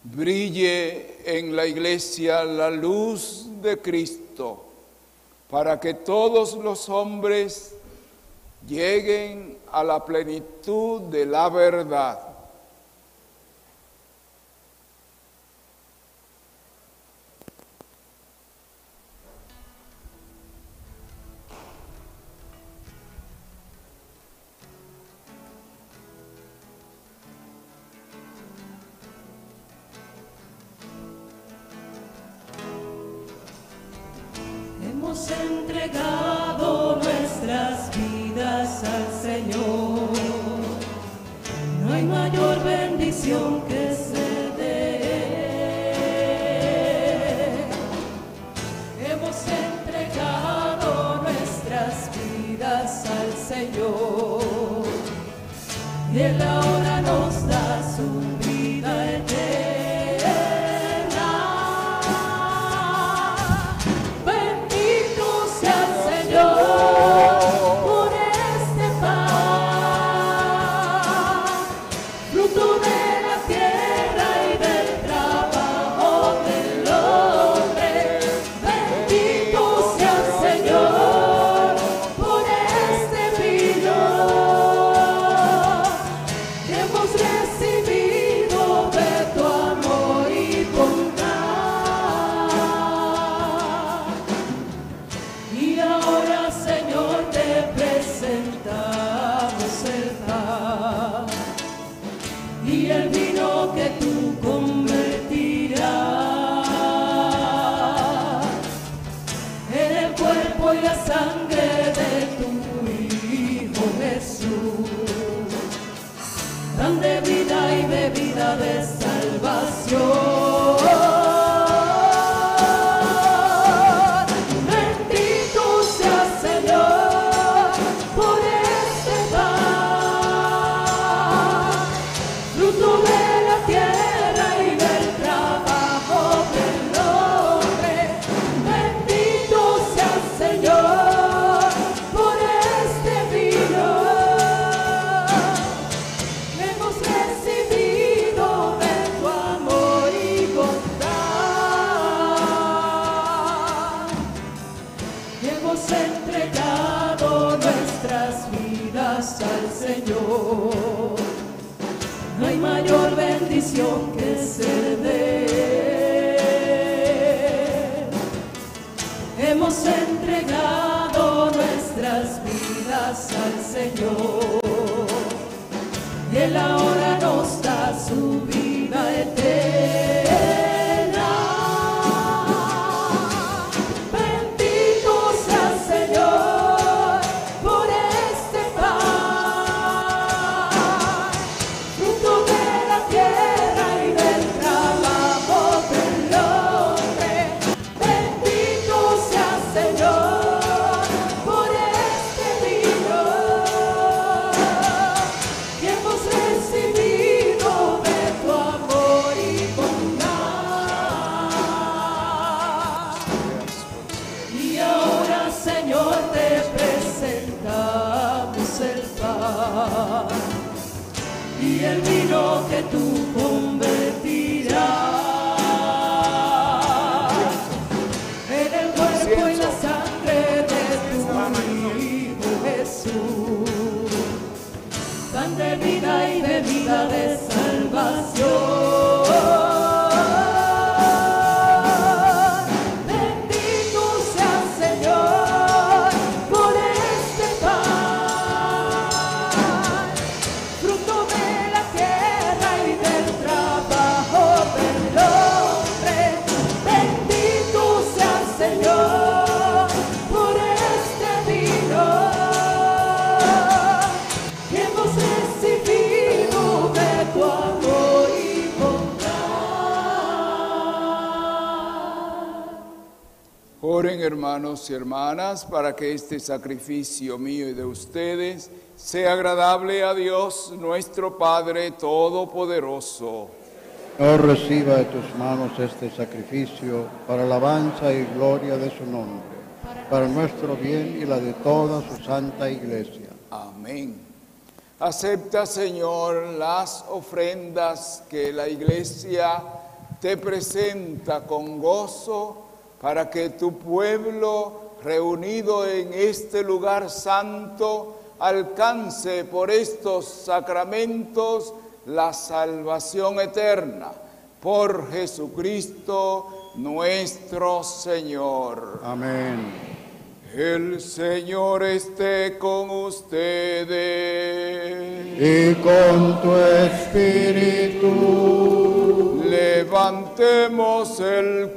brille en la iglesia la luz de Cristo, para que todos los hombres lleguen a la plenitud de la verdad. Hemos entregado nuestras vidas al Señor. No hay mayor bendición que se dé. Hemos entregado nuestras vidas al Señor. Y Él ahora nos da su vida eterna. De vida y bebida de salvación. Bendito sea Señor por este pan, fruto de la tierra y del trabajo del hombre. Bendito sea Señor por este vino. Recibido de tu amor y bondad, hemos entregado nuestras vidas al Señor. No hay mayor bendición que se dé. Hemos entregado nuestras vidas al Señor. Él ahora nos da su vida eterna. Bendito sea Señor por este pan, fruto de la tierra y del trabajo del hombre. Bendito sea Señor por este vino. Hemos recibido de tu amor y bondad. Y ahora, Señor, te presentamos el pan y el vino que tú convertirás en el cuerpo y la sangre de tu Hijo Jesús, pan de vida y bebida de salvación. Bendito sea Señor por este pan, fruto de la tierra y del trabajo del hombre. Bendito sea Señor por este vino. Hemos recibido de tu amor y bondad. Oren, hermanos y hermanas, para que este sacrificio mío y de ustedes sea agradable a Dios, nuestro Padre Todopoderoso. Señor, reciba de tus manos este sacrificio para alabanza y gloria de su nombre, para nuestro bien y la de toda su santa iglesia. Amén. Acepta, Señor, las ofrendas que la iglesia te presenta con gozo para que tu pueblo reunido en este lugar santo alcance por estos sacramentos la salvación eterna. Por Jesucristo nuestro Señor. Amén. El Señor esté con ustedes. Y con tu espíritu. Levantemos el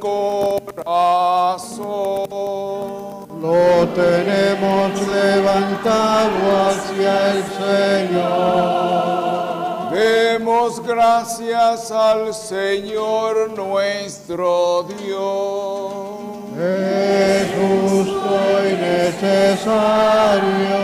corazón. Lo tenemos levantado hacia el Señor. Demos gracias al Señor nuestro Dios. Es justo y necesario.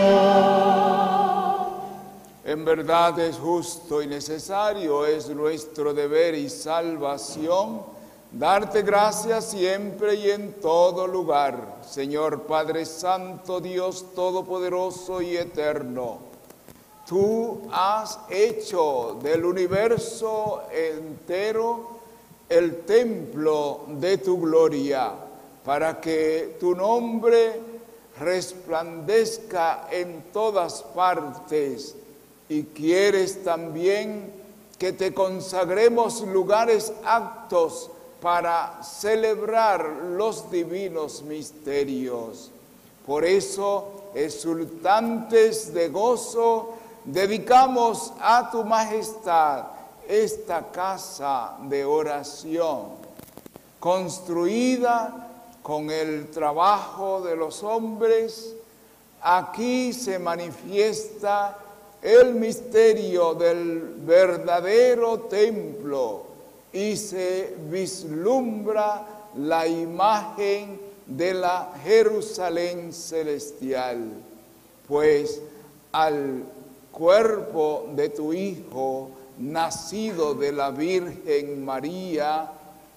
En verdad es justo y necesario, es nuestro deber y salvación, darte gracias siempre y en todo lugar, Señor Padre Santo, Dios Todopoderoso y Eterno. Tú has hecho del universo entero el templo de tu gloria, para que tu nombre resplandezca en todas partes, y quieres también que te consagremos lugares aptos para celebrar los divinos misterios. Por eso, exultantes de gozo, dedicamos a tu majestad esta casa de oración, construida con el trabajo de los hombres. Aquí se manifiesta el misterio del verdadero templo y se vislumbra la imagen de la Jerusalén celestial, pues al cuerpo de tu Hijo, nacido de la Virgen María,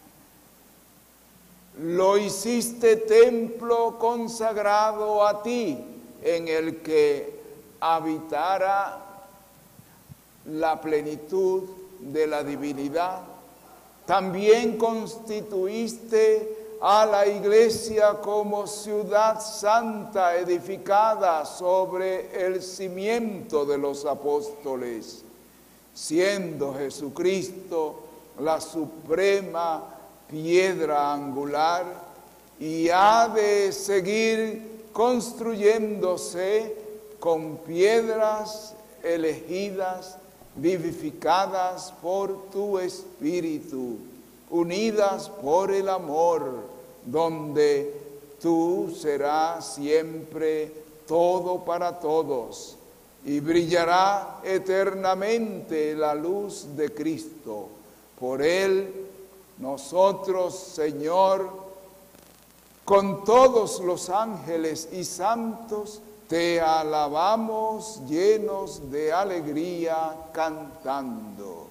lo hiciste templo consagrado a ti, en el que habitara la plenitud de la divinidad. También constituiste a la Iglesia como ciudad santa edificada sobre el cimiento de los apóstoles, siendo Jesucristo la suprema piedra angular, y ha de seguir construyéndose con piedras elegidas, vivificadas por tu Espíritu, unidas por el amor, donde tú serás siempre todo para todos, y brillará eternamente la luz de Cristo. Por Él, nosotros, Señor, con todos los ángeles y santos, te alabamos llenos de alegría cantando.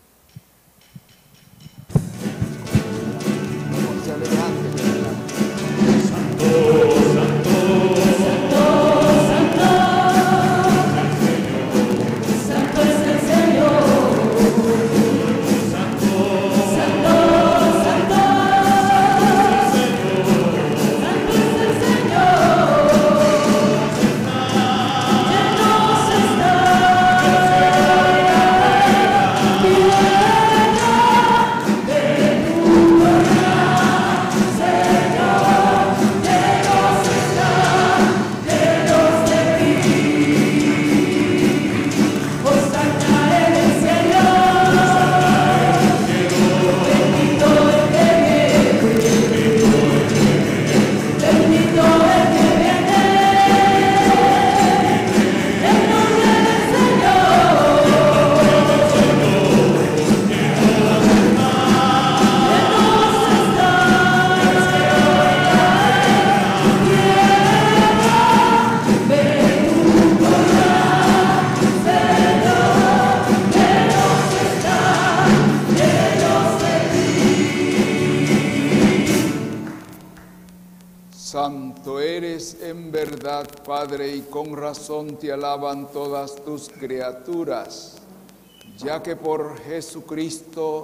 Santo eres en verdad, Padre, y con razón te alaban todas tus criaturas, ya que por Jesucristo,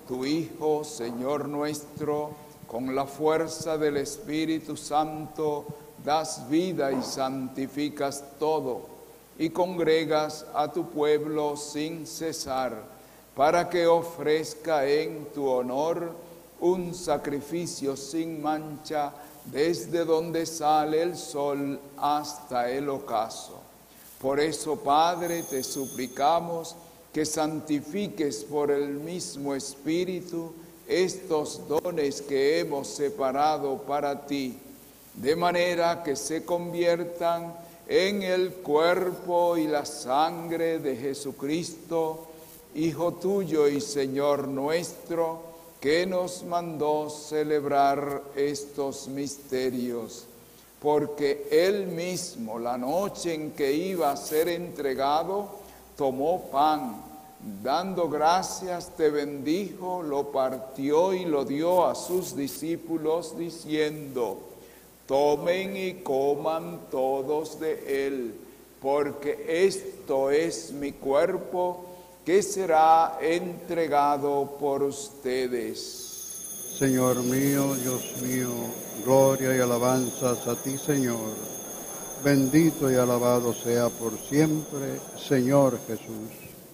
tu Hijo, Señor nuestro, con la fuerza del Espíritu Santo, das vida y santificas todo, y congregas a tu pueblo sin cesar, para que ofrezca en tu honor un sacrificio sin mancha, desde donde sale el sol hasta el ocaso. Por eso, Padre, te suplicamos que santifiques por el mismo Espíritu estos dones que hemos separado para ti, de manera que se conviertan en el cuerpo y la sangre de Jesucristo, Hijo tuyo y Señor nuestro, que nos mandó celebrar estos misterios. Porque Él mismo, la noche en que iba a ser entregado, tomó pan, dando gracias, te bendijo, lo partió y lo dio a sus discípulos, diciendo: tomen y coman todos de él, porque esto es mi cuerpo, que será entregado por ustedes. Señor mío, Dios mío, gloria y alabanzas a ti, Señor. Bendito y alabado sea por siempre, Señor Jesús.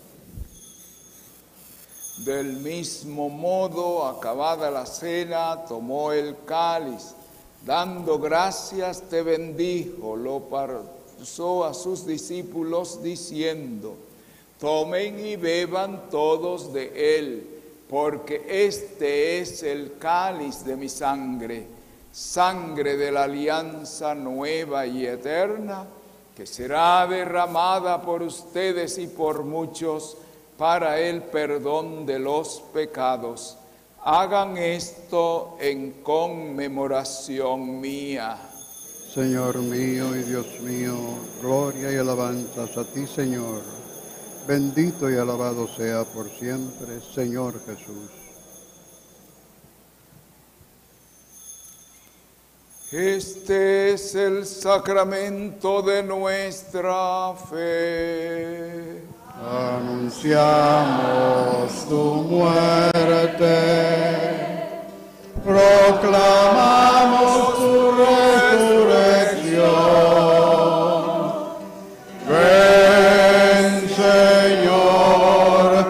Del mismo modo, acabada la cena, tomó el cáliz, dando gracias, te bendijo, lo pasó a sus discípulos, diciendo: tomen y beban todos de él, porque este es el cáliz de mi sangre, sangre de la alianza nueva y eterna, que será derramada por ustedes y por muchos para el perdón de los pecados. Hagan esto en conmemoración mía. Señor mío y Dios mío, gloria y alabanzas a ti, Señor. Bendito y alabado sea por siempre, Señor Jesús. Este es el sacramento de nuestra fe. Anunciamos tu muerte, proclamamos tu resurrección. Ven, Señor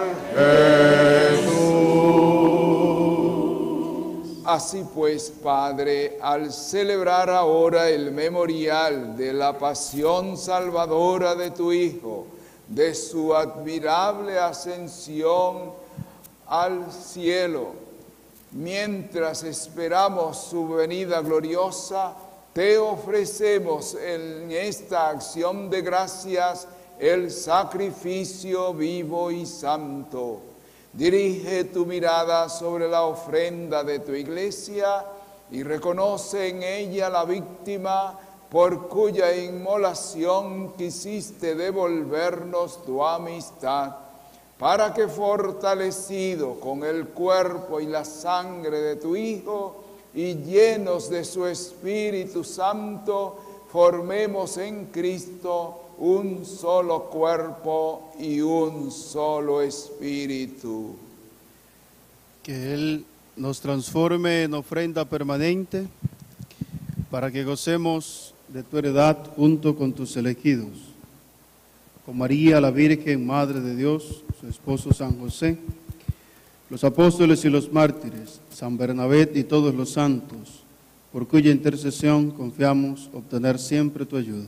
Jesús. Así pues, Padre, al celebrar ahora el memorial de la pasión salvadora de tu Hijo, de su admirable ascensión al cielo, mientras esperamos su venida gloriosa, te ofrecemos en esta acción de gracias el sacrificio vivo y santo. Dirige tu mirada sobre la ofrenda de tu iglesia y reconoce en ella la víctima por cuya inmolación quisiste devolvernos tu amistad, para que fortalecido con el cuerpo y la sangre de tu Hijo y llenos de su Espíritu Santo, formemos en Cristo un solo cuerpo y un solo espíritu. Que Él nos transforme en ofrenda permanente para que gocemos de tu heredad junto con tus elegidos, con María, la Virgen, Madre de Dios, su esposo San José, los apóstoles y los mártires, San Bernabé y todos los santos, por cuya intercesión confiamos obtener siempre tu ayuda.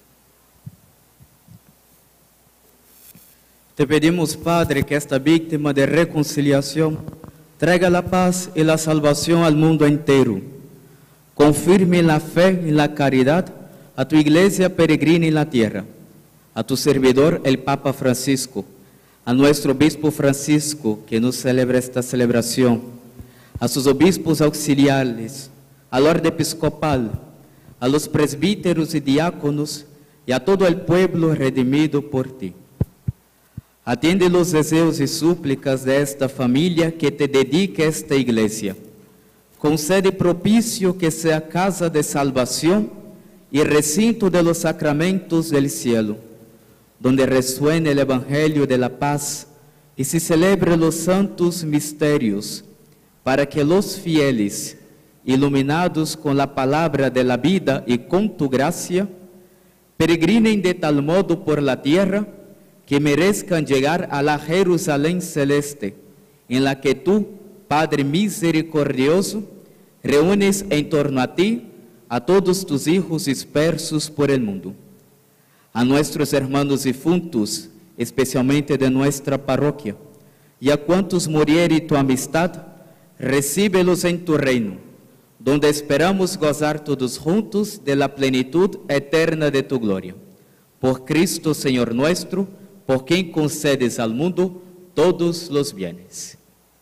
Te pedimos, Padre, que esta víctima de reconciliación traiga la paz y la salvación al mundo entero. Confirme la fe y la caridad a tu iglesia peregrina en la tierra, a tu servidor el Papa Francisco, a nuestro obispo Francisco que nos celebra esta celebración, a sus obispos auxiliares, al orden episcopal, a los presbíteros y diáconos y a todo el pueblo redimido por ti. Atiende los deseos y súplicas de esta familia que te dedica esta iglesia. Concede propicio que sea casa de salvación y recinto de los sacramentos del cielo, donde resuene el Evangelio de la paz y se celebre los santos misterios, para que los fieles, iluminados con la palabra de la vida y con tu gracia, peregrinen de tal modo por la tierra que merezcan llegar a la Jerusalén celeste, en la que tú, Padre misericordioso, reúnes en torno a ti a todos tus hijos dispersos por el mundo. A nuestros hermanos difuntos, especialmente de nuestra parroquia, y a cuantos murieren tu amistad, recíbelos en tu reino, donde esperamos gozar todos juntos de la plenitud eterna de tu gloria. Por Cristo Señor nuestro, por quien concedes al mundo todos los bienes.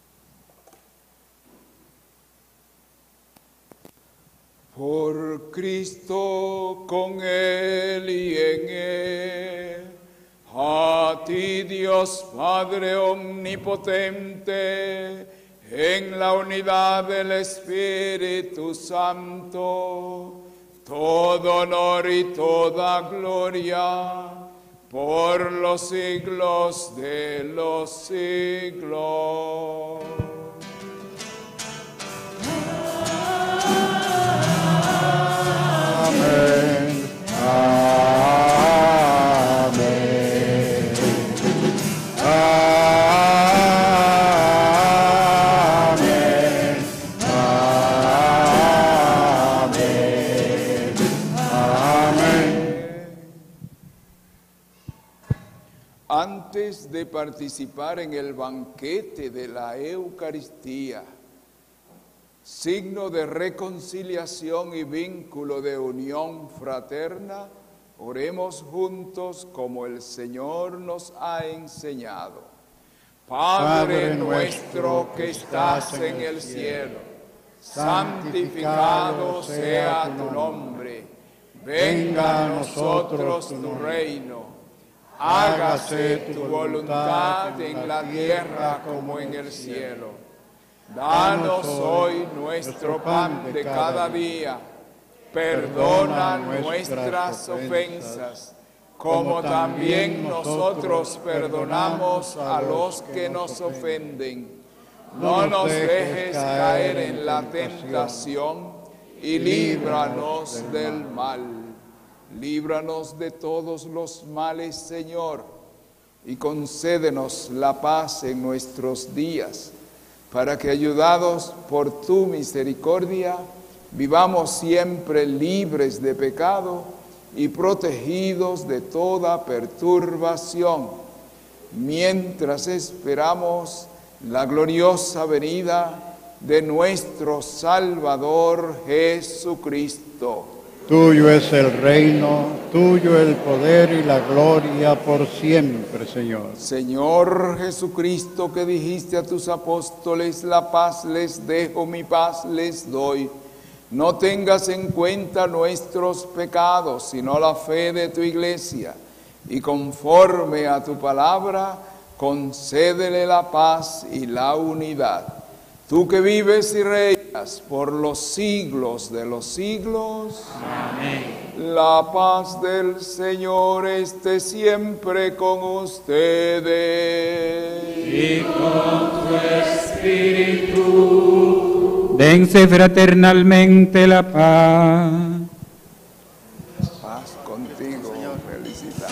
Por Cristo, con Él y en Él, a ti Dios Padre omnipotente, en la unidad del Espíritu Santo, todo honor y toda gloria, por los siglos de los siglos. Amén. Amén. Amén. Amén. Amén. Antes de participar en el banquete de la Eucaristía, signo de reconciliación y vínculo de unión fraterna, oremos juntos como el Señor nos ha enseñado. Padre nuestro que estás en el cielo, santificado sea tu nombre. Venga a nosotros tu reino. Hágase tu voluntad en la tierra como en el cielo. Danos hoy nuestro pan de cada día. Perdona nuestras ofensas, como también nosotros perdonamos a los que nos ofenden. No nos dejes caer en la tentación y líbranos del mal. Líbranos de todos los males, Señor, y concédenos la paz en nuestros días, para que, ayudados por tu misericordia, vivamos siempre libres de pecado y protegidos de toda perturbación, mientras esperamos la gloriosa venida de nuestro Salvador Jesucristo. Tuyo es el reino, tuyo el poder y la gloria por siempre, Señor. Señor Jesucristo, que dijiste a tus apóstoles, la paz les dejo, mi paz les doy. No tengas en cuenta nuestros pecados, sino la fe de tu iglesia. Y conforme a tu palabra, concédele la paz y la unidad. Tú que vives y reinas por los siglos de los siglos. Amén. La paz del Señor esté siempre con ustedes. Y con tu espíritu. Dense fraternalmente la paz. Paz contigo, felicitaciones.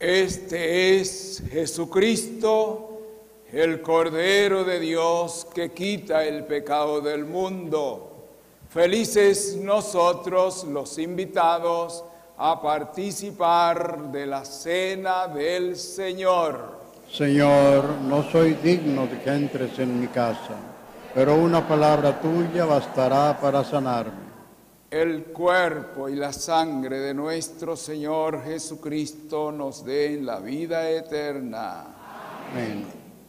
Este es Jesucristo, el Cordero de Dios que quita el pecado del mundo. Felices nosotros los invitados a participar de la cena del Señor. Señor, no soy digno de que entres en mi casa, pero una palabra tuya bastará para sanarme. El cuerpo y la sangre de nuestro Señor Jesucristo nos den la vida eterna. Amén.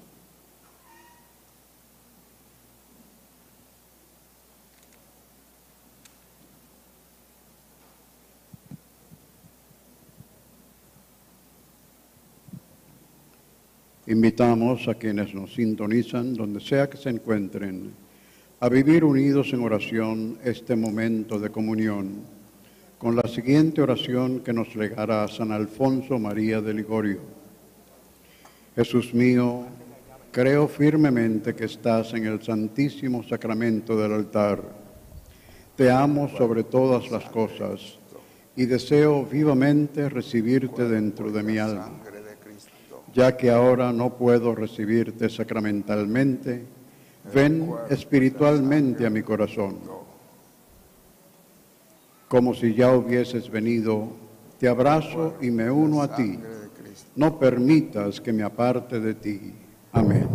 Invitamos a quienes nos sintonizan, donde sea que se encuentren, a vivir unidos en oración este momento de comunión, con la siguiente oración que nos legará San Alfonso María de Ligorio. Jesús mío, creo firmemente que estás en el santísimo sacramento del altar. Te amo sobre todas las cosas y deseo vivamente recibirte dentro de mi alma. Ya que ahora no puedo recibirte sacramentalmente, ven espiritualmente a mi corazón. Como si ya hubieses venido, te abrazo y me uno a ti. No permitas que me aparte de ti. Amén.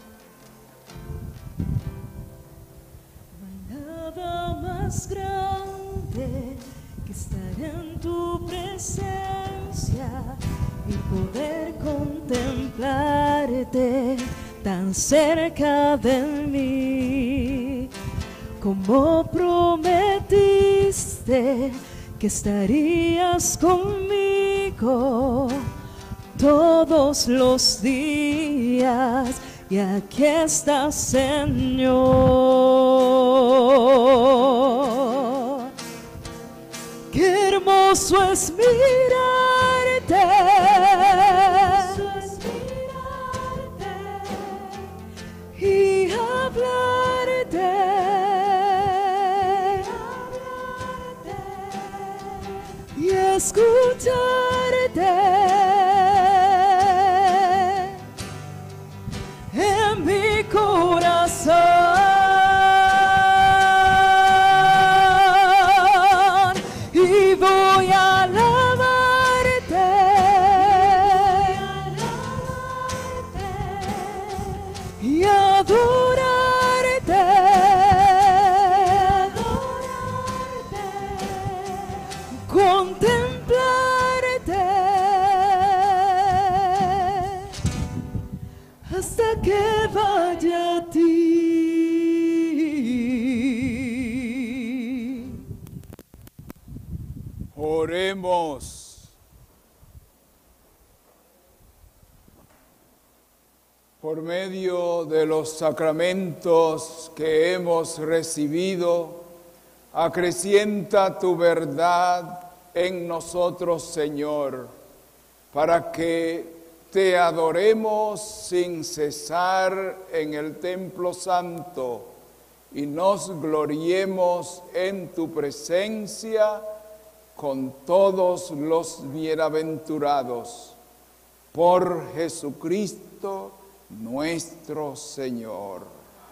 Más grande que estar en tu presencia y poder contemplarte tan cerca de mí, como prometiste que estarías conmigo todos los días, y aquí estás, Señor. Qué hermoso es mirarte, y hablarte, y escucharte en mi corazón, y voy a alabarte, y adorarte, contemplarte hasta que vaya a ti. Oremos. Por medio de los sacramentos que hemos recibido, acrecienta tu verdad en nosotros, Señor, para que te adoremos sin cesar en el templo santo y nos gloriemos en tu presencia con todos los bienaventurados. Por Jesucristo nuestro Señor.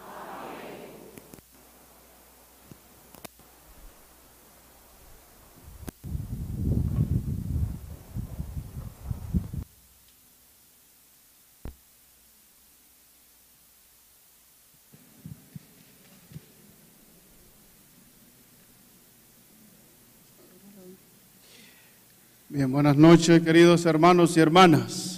Bien, buenas noches, queridos hermanos y hermanas.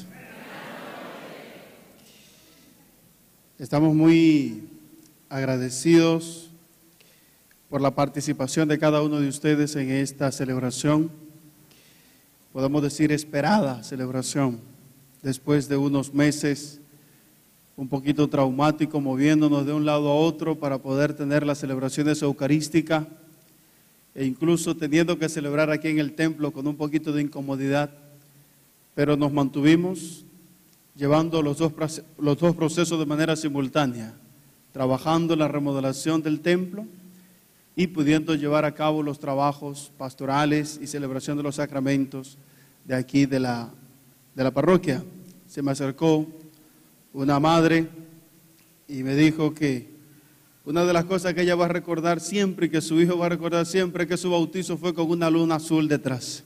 Estamos muy agradecidos por la participación de cada uno de ustedes en esta celebración. Podemos decir esperada celebración, después de unos meses un poquito traumático, moviéndonos de un lado a otro para poder tener las celebraciones eucarísticas, e incluso teniendo que celebrar aquí en el templo con un poquito de incomodidad, pero nos mantuvimos llevando los dos procesos de manera simultánea, trabajando en la remodelación del templo y pudiendo llevar a cabo los trabajos pastorales y celebración de los sacramentos de aquí de la parroquia. Se me acercó una madre y me dijo que una de las cosas que ella va a recordar siempre y que su hijo va a recordar siempre es que su bautizo fue con una luna azul detrás.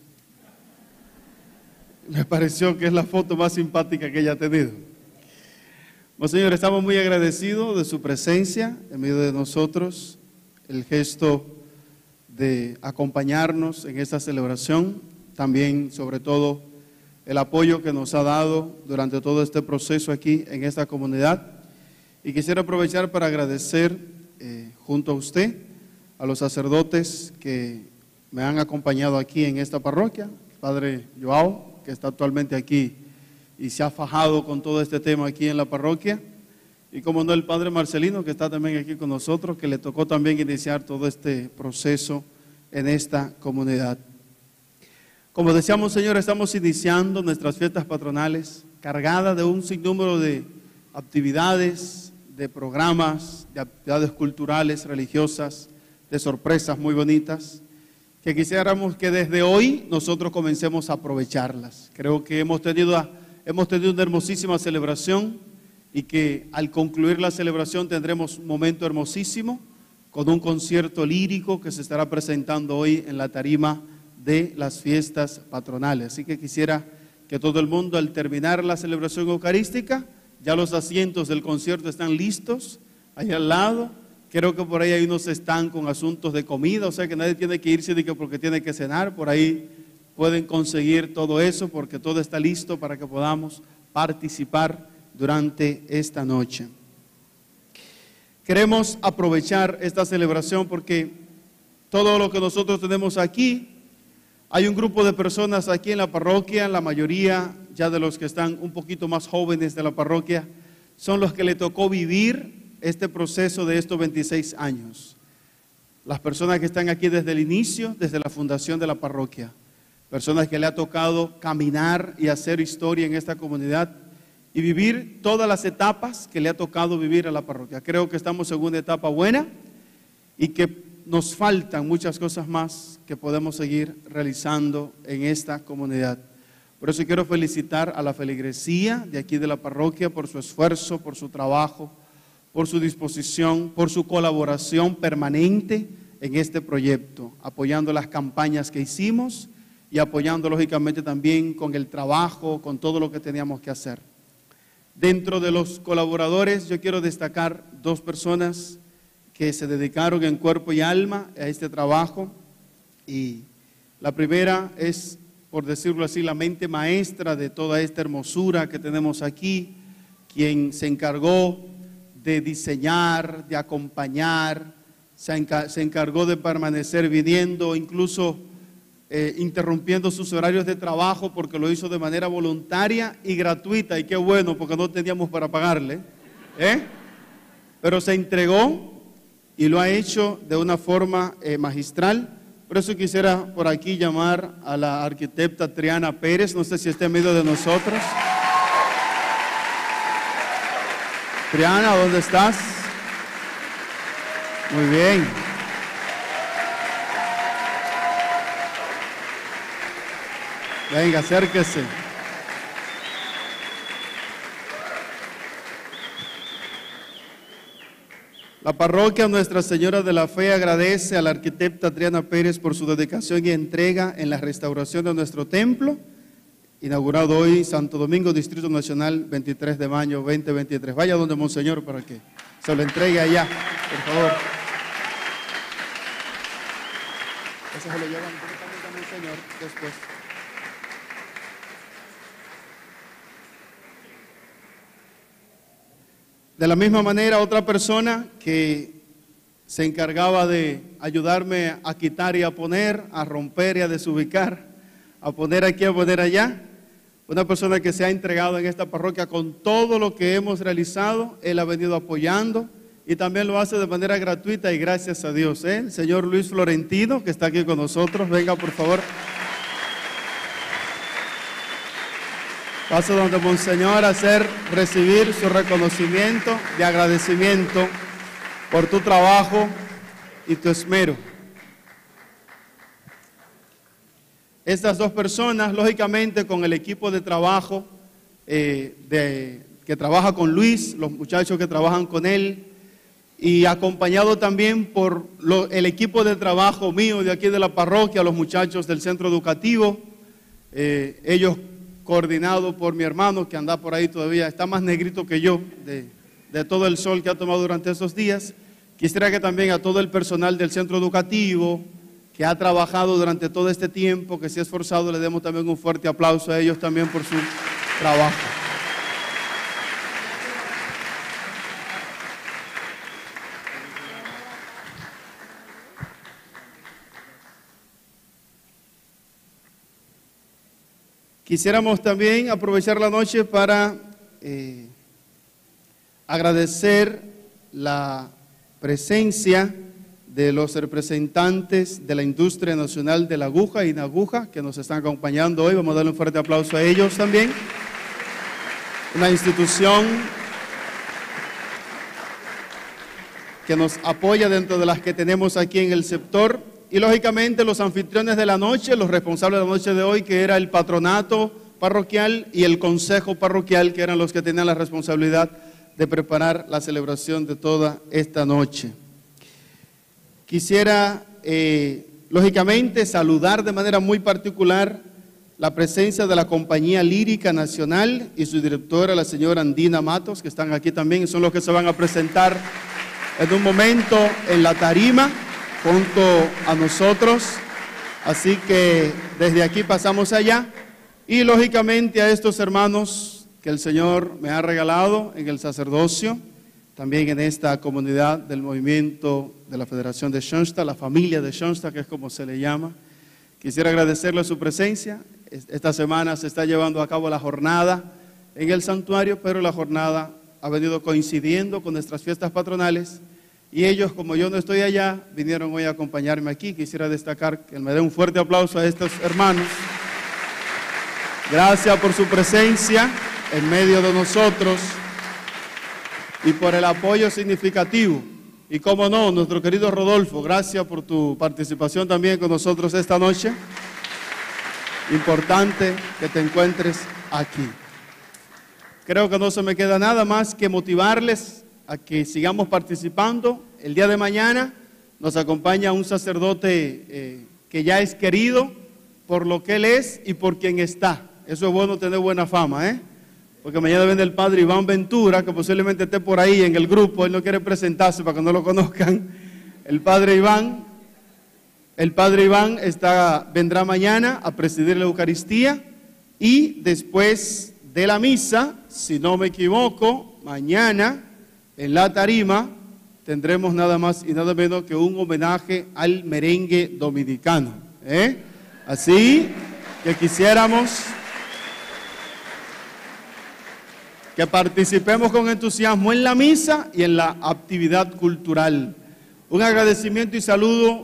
Me pareció que es la foto más simpática que ella ha tenido. Monseñor, estamos muy agradecidos de su presencia en medio de nosotros, el gesto de acompañarnos en esta celebración, también sobre todo el apoyo que nos ha dado durante todo este proceso aquí en esta comunidad. Y quisiera aprovechar para agradecer junto a usted a los sacerdotes que me han acompañado aquí en esta parroquia, el Padre Joao, que está actualmente aquí y se ha fajado con todo este tema aquí en la parroquia, y como no el Padre Marcelino, que está también aquí con nosotros, que le tocó también iniciar todo este proceso en esta comunidad. Como decíamos, Señor, estamos iniciando nuestras fiestas patronales cargadas de un sinnúmero de actividades, de programas, de actividades culturales, religiosas, de sorpresas muy bonitas, que quisiéramos que desde hoy nosotros comencemos a aprovecharlas. Creo que hemos tenido una hermosísima celebración y que al concluir la celebración tendremos un momento hermosísimo con un concierto lírico que se estará presentando hoy en la tarima de las fiestas patronales. Así que quisiera que todo el mundo, al terminar la celebración eucarística, ya los asientos del concierto están listos, ahí al lado, Creo que por ahí hay unos están con asuntos de comida, o sea que nadie tiene que irse de que porque tiene que cenar. Por ahí pueden conseguir todo eso porque todo está listo para que podamos participar durante esta noche. Queremos aprovechar esta celebración porque todo lo que nosotros tenemos aquí, hay un grupo de personas aquí en la parroquia, la mayoría ya de los que están un poquito más jóvenes de la parroquia, son los que le tocó vivir este proceso de estos 26 años. Las personas que están aquí desde el inicio, desde la fundación de la parroquia, personas que le ha tocado caminar y hacer historia en esta comunidad y vivir todas las etapas que le ha tocado vivir a la parroquia. Creo que estamos en una etapa buena y que nos faltan muchas cosas más que podemos seguir realizando en esta comunidad. Por eso quiero felicitar a la feligresía de aquí de la parroquia por su esfuerzo, por su trabajo, por su disposición, por su colaboración permanente en este proyecto, apoyando las campañas que hicimos y apoyando lógicamente también con el trabajo, con todo lo que teníamos que hacer. Dentro de los colaboradores yo quiero destacar dos personas que se dedicaron en cuerpo y alma a este trabajo, y la primera es, por decirlo así, la mente maestra de toda esta hermosura que tenemos aquí, quien se encargó de diseñar, de acompañar, se encargó de permanecer viniendo, incluso interrumpiendo sus horarios de trabajo porque lo hizo de manera voluntaria y gratuita, y qué bueno porque no teníamos para pagarle, pero se entregó y lo ha hecho de una forma magistral. Por eso quisiera por aquí llamar a la arquitecta Triana Pérez, no sé si está en medio de nosotros. Triana, ¿dónde estás? Muy bien. Venga, acérquese. La parroquia Nuestra Señora de la Fe agradece a la arquitecta Triana Pérez por su dedicación y entrega en la restauración de nuestro templo, inaugurado hoy Santo Domingo, Distrito Nacional, 23 de mayo 2023. Vaya donde Monseñor para que se lo entregue allá, por favor. Eso se lo llevan directamente a Monseñor después. De la misma manera, otra persona que se encargaba de ayudarme a quitar y a poner, a romper y a desubicar, a poner aquí, a poner allá, una persona que se ha entregado en esta parroquia con todo lo que hemos realizado. Él ha venido apoyando y también lo hace de manera gratuita y gracias a Dios. El señor Luis Florentino, que está aquí con nosotros, venga por favor. Paso donde Monseñor a recibir su reconocimiento de agradecimiento por tu trabajo y tu esmero. Estas dos personas, lógicamente, con el equipo de trabajo que trabaja con Luis, los muchachos que trabajan con él, y acompañado también por el equipo de trabajo mío de aquí de la parroquia, los muchachos del centro educativo, ellos coordinado por mi hermano que anda por ahí todavía, está más negrito que yo de todo el sol que ha tomado durante esos días. Quisiera que también a todo el personal del centro educativo que ha trabajado durante todo este tiempo, que se ha esforzado, le demos también un fuerte aplauso a ellos también por su trabajo. Quisiéramos también aprovechar la noche para agradecer la presencia de los representantes de la industria nacional de la aguja y Naguja que nos están acompañando hoy. Vamos a darle un fuerte aplauso a ellos también. Una institución que nos apoya dentro de las que tenemos aquí en el sector. Y lógicamente los anfitriones de la noche, los responsables de la noche de hoy, que era el patronato parroquial y el consejo parroquial, que eran los que tenían la responsabilidad de preparar la celebración de toda esta noche. Quisiera, lógicamente, saludar de manera muy particular la presencia de la Compañía Lírica Nacional y su directora, la señora Andina Matos, que están aquí también, y son los que se van a presentar en un momento en la tarima junto a nosotros. Así que desde aquí pasamos allá y lógicamente a estos hermanos que el Señor me ha regalado en el sacerdocio, también en esta comunidad del movimiento de la Federación de Schoenstatt, la familia de Schoenstatt, que es como se le llama. Quisiera agradecerle su presencia. Esta semana se está llevando a cabo la jornada en el santuario, pero la jornada ha venido coincidiendo con nuestras fiestas patronales y ellos, como yo no estoy allá, vinieron hoy a acompañarme aquí. Quisiera destacar que me dé un fuerte aplauso a estos hermanos. Gracias por su presencia en medio de nosotros y por el apoyo significativo. Y cómo no, nuestro querido Rodolfo, gracias por tu participación también con nosotros esta noche. Importante que te encuentres aquí. Creo que no se me queda nada más que motivarles a que sigamos participando. El día de mañana nos acompaña un sacerdote que ya es querido por lo que él es y por quien está. Eso es bueno, tener buena fama, porque mañana viene el padre Iván Ventura, que posiblemente esté por ahí en el grupo. Él no quiere presentarse para que no lo conozcan. El padre Iván vendrá mañana a presidir la Eucaristía y después de la misa, si no me equivoco, mañana en la tarima tendremos nada más y nada menos que un homenaje al merengue dominicano. Así que quisiéramos que participemos con entusiasmo en la misa y en la actividad cultural. Un agradecimiento y saludo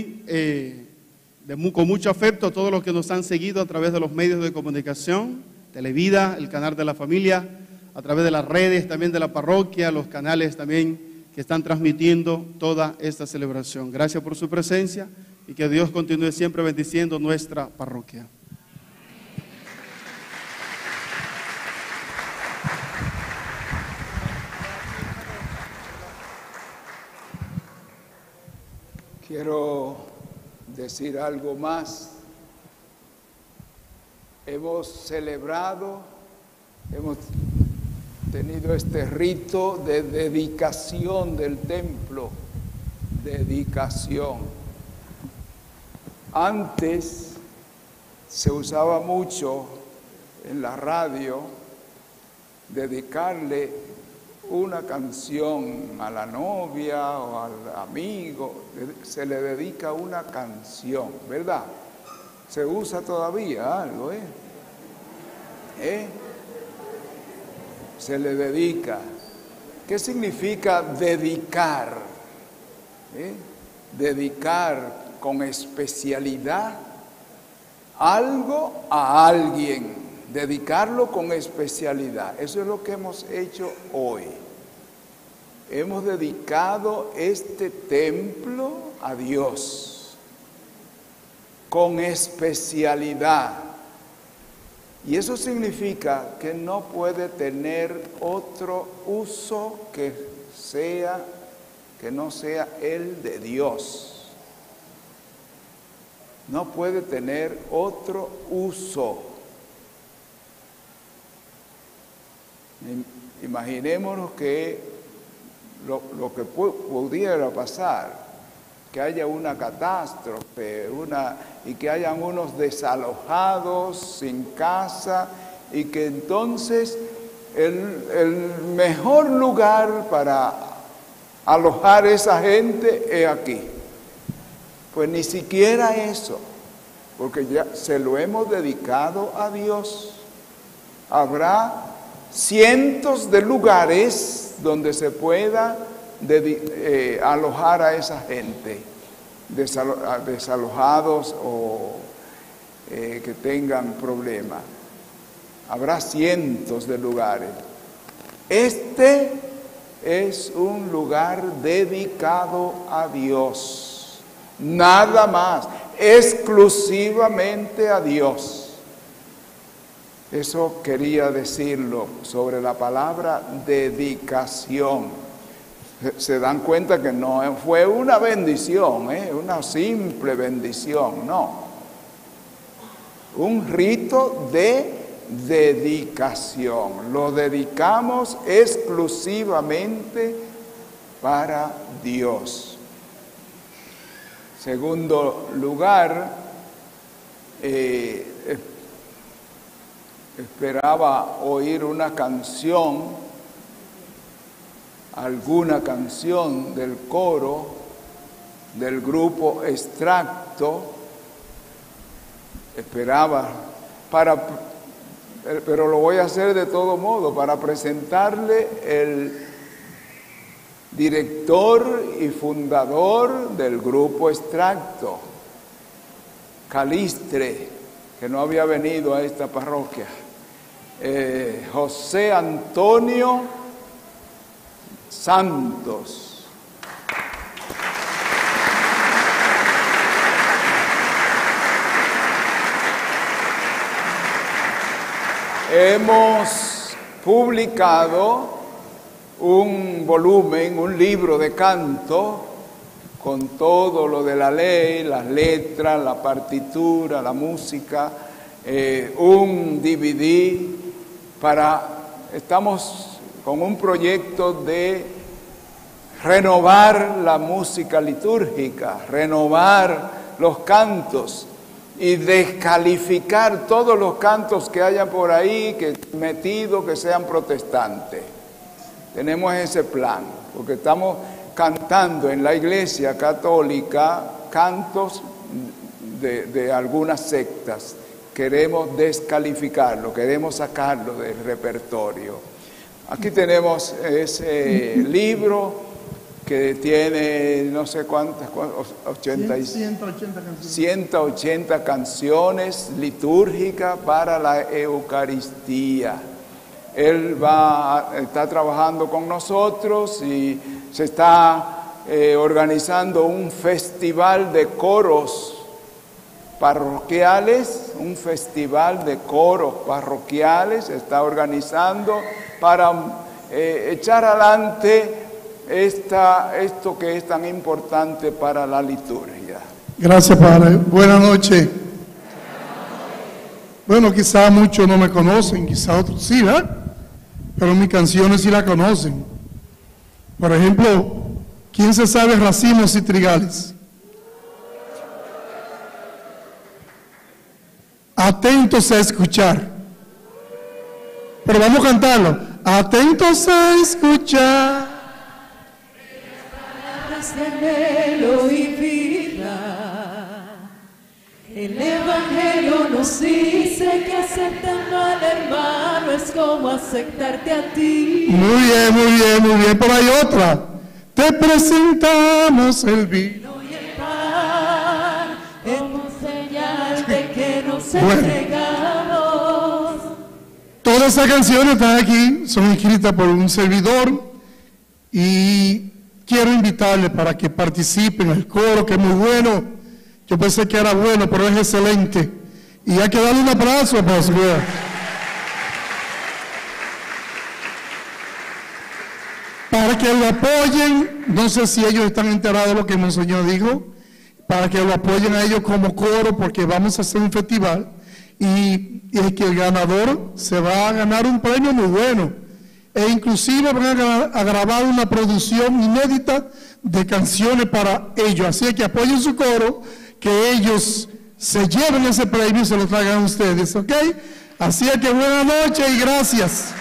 con mucho afecto a todos los que nos han seguido a través de los medios de comunicación, Televida, el canal de la familia, a través de las redes también de la parroquia, los canales también que están transmitiendo toda esta celebración. Gracias por su presencia y que Dios continúe siempre bendiciendo nuestra parroquia. Quiero decir algo más. Hemos celebrado, hemos tenido este rito de dedicación del templo, dedicación. Antes se usaba mucho en la radio dedicarle una canción a la novia o al amigo, se le dedica una canción, ¿verdad? Se usa todavía algo, Se le dedica. ¿Qué significa dedicar? Dedicar con especialidad algo a alguien, dedicarlo con especialidad. Eso es lo que hemos hecho hoy. Hemos dedicado este templo a Dios con especialidad. Y eso significa que no puede tener otro uso que no sea el de Dios. No puede tener otro uso. Imaginémonos que lo que pudiera pasar, que haya una catástrofe, y que hayan unos desalojados sin casa, y que entonces el mejor lugar para alojar a esa gente es aquí. Pues ni siquiera eso, porque ya se lo hemos dedicado a Dios. Habrá cientos de lugares donde se pueda alojar a esa gente, desalojados o que tengan problemas. Habrá cientos de lugares. Este es un lugar dedicado a Dios, nada más, exclusivamente a Dios. Eso quería decirlo sobre la palabra dedicación. Se dan cuenta que no fue una bendición, una simple bendición, no. Un rito de dedicación. Lo dedicamos exclusivamente para Dios. Segundo lugar, esperaba oír una canción, alguna canción del coro del grupo Extracto. Esperaba pero lo voy a hacer de todo modo para presentarle el director y fundador del grupo Extracto, Calistre, que no había venido a esta parroquia, José Antonio Santos. Hemos publicado un volumen, un libro de canto con todo lo de la ley, las letras, la partitura, la música, un DVD estamos con un proyecto de renovar la música litúrgica, renovar los cantos y descalificar todos los cantos que hayan por ahí metidos que sean protestantes. Tenemos ese plan, porque estamos cantando en la Iglesia Católica cantos de algunas sectas. Queremos descalificarlo, queremos sacarlo del repertorio. Aquí tenemos ese libro que tiene no sé cuántas, 180 canciones litúrgicas para la Eucaristía. Él está trabajando con nosotros y se está organizando un festival de coros parroquiales, se está organizando para echar adelante esto que es tan importante para la liturgia. Gracias, Padre. Buenas noches. Bueno, quizá muchos no me conocen, quizá otros sí, ¿verdad? Pero mis canciones sí la conocen. Por ejemplo, ¿quién se sabe Racimos y Trigales? Atentos a escuchar. Pero vamos a cantarlo. Atentos a escuchar. De anhelo y vida. El Evangelio nos dice que aceptando al hermano es como aceptarte a ti. Muy bien, muy bien, muy bien. Pero hay otra. Te presentamos el vino y el pan como señal de que nos entregamos. Todas esas canciones están aquí, son escritas por un servidor y quiero invitarle para que participen en el coro, que es muy bueno. Yo pensé que era bueno, pero es excelente. Y hay que darle un abrazo a Pascual. Para que lo apoyen, no sé si ellos están enterados de lo que Monseñor dijo, para que lo apoyen a ellos como coro, porque vamos a hacer un festival y es que el ganador se va a ganar un premio muy bueno. E inclusive van a grabar una producción inédita de canciones para ellos. Así que apoyen su coro, que ellos se lleven ese premio y se lo traigan a ustedes, ¿ok? Así que buenas noches y gracias.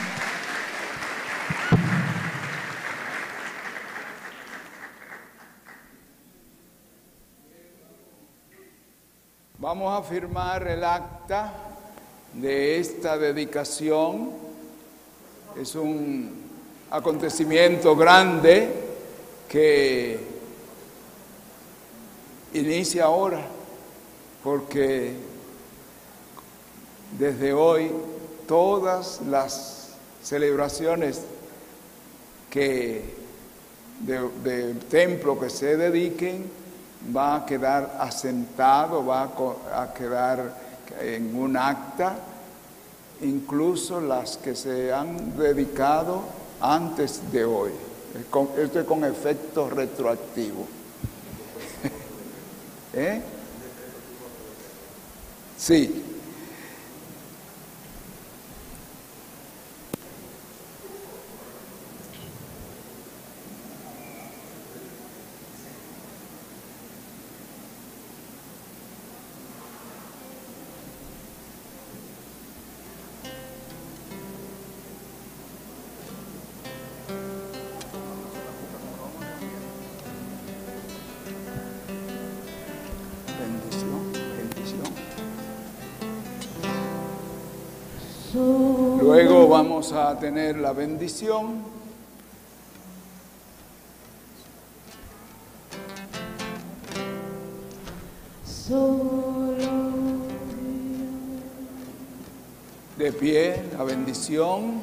Vamos a firmar el acta de esta dedicación. Es un acontecimiento grande que inicia ahora, porque desde hoy todas las celebraciones de templo que se dediquen va a quedar asentado, va a quedar en un acta. Incluso las que se han dedicado antes de hoy. Esto es con efecto retroactivo. Sí. Luego vamos a tener la bendición. De pie, la bendición.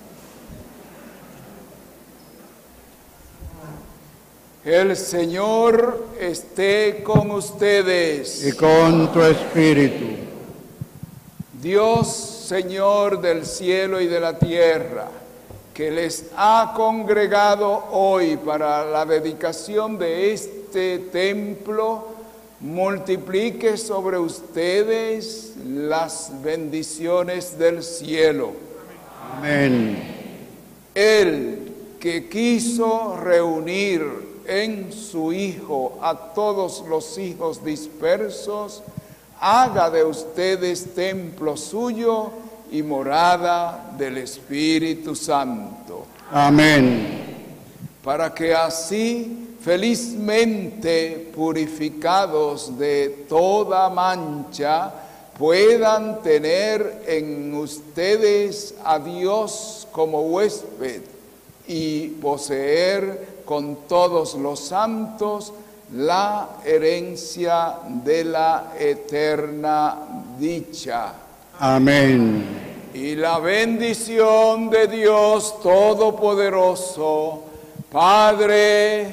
El Señor esté con ustedes. Y con tu espíritu. Dios, Señor del cielo y de la tierra, que les ha congregado hoy para la dedicación de este templo, multiplique sobre ustedes las bendiciones del cielo. Amén. Él que quiso reunir en su Hijo a todos los hijos dispersos, haga de ustedes templo suyo y morada del Espíritu Santo. Amén. Para que así, felizmente purificados de toda mancha, puedan tener en ustedes a Dios como huésped y poseer con todos los santos la herencia de la eterna dicha. Amén. Y la bendición de Dios Todopoderoso, Padre,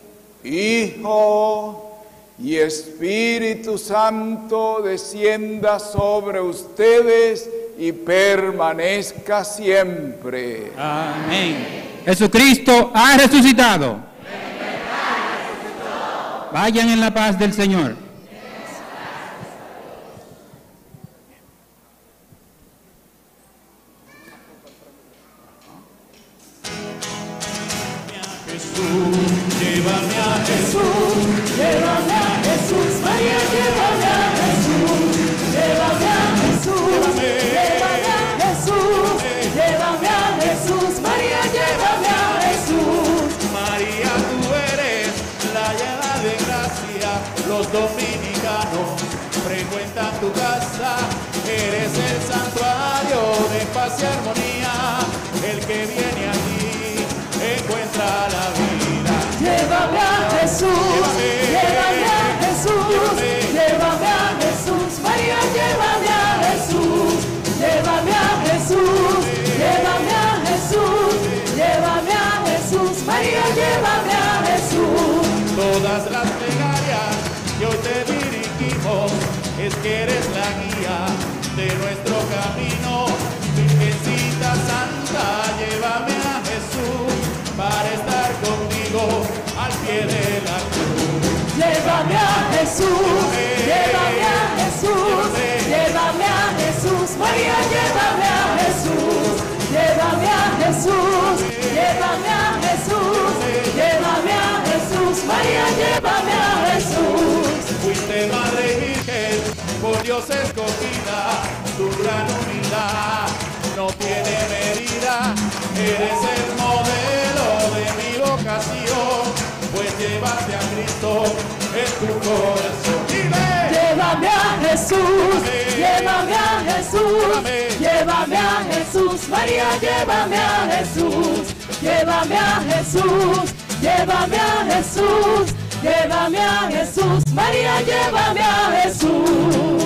Hijo y Espíritu Santo, descienda sobre ustedes y permanezca siempre. Amén. Jesucristo ha resucitado. Vayan en la paz del Señor. Llévame a Jesús, llévame a Jesús, María, llévame a Jesús, llévame a Jesús, llévame a Jesús, llévame a Jesús, María, llévame a Jesús. María, tú eres la llena de gracia, los dominicanos frecuentan tu casa, eres el santuario de paz y armonía, el que viene aquí encuentra la vida. Llévame a Jesús, llévame a Jesús, llévame a Jesús, María, llévame a Jesús, llévame a Jesús, llévame a Jesús, llévame a Jesús, María, llévame a Jesús. Todas las plegarias que hoy te dirigimos es que eres la guía de nuestro camino. Virgencita Santa, llévame a Jesús para estar contigo al pie de la cruz. Llévame a Jesús, llévame a Jesús, llévame a Jesús, María, llévame a Jesús, llévame a Jesús, llévame a Jesús, llévame a Jesús, María, llévame a Jesús. Fuiste madre virgen, por Dios escogida, tu gran humildad no tiene medida, eres el modelo de mi vocación, pues llevaste a Cristo en tu corazón. Dime. Llévame a Jesús, llévame a Jesús, llévame a Jesús, María, llévame a Jesús, llévame a Jesús, llévame a Jesús, llévame a Jesús, María, llévame a Jesús.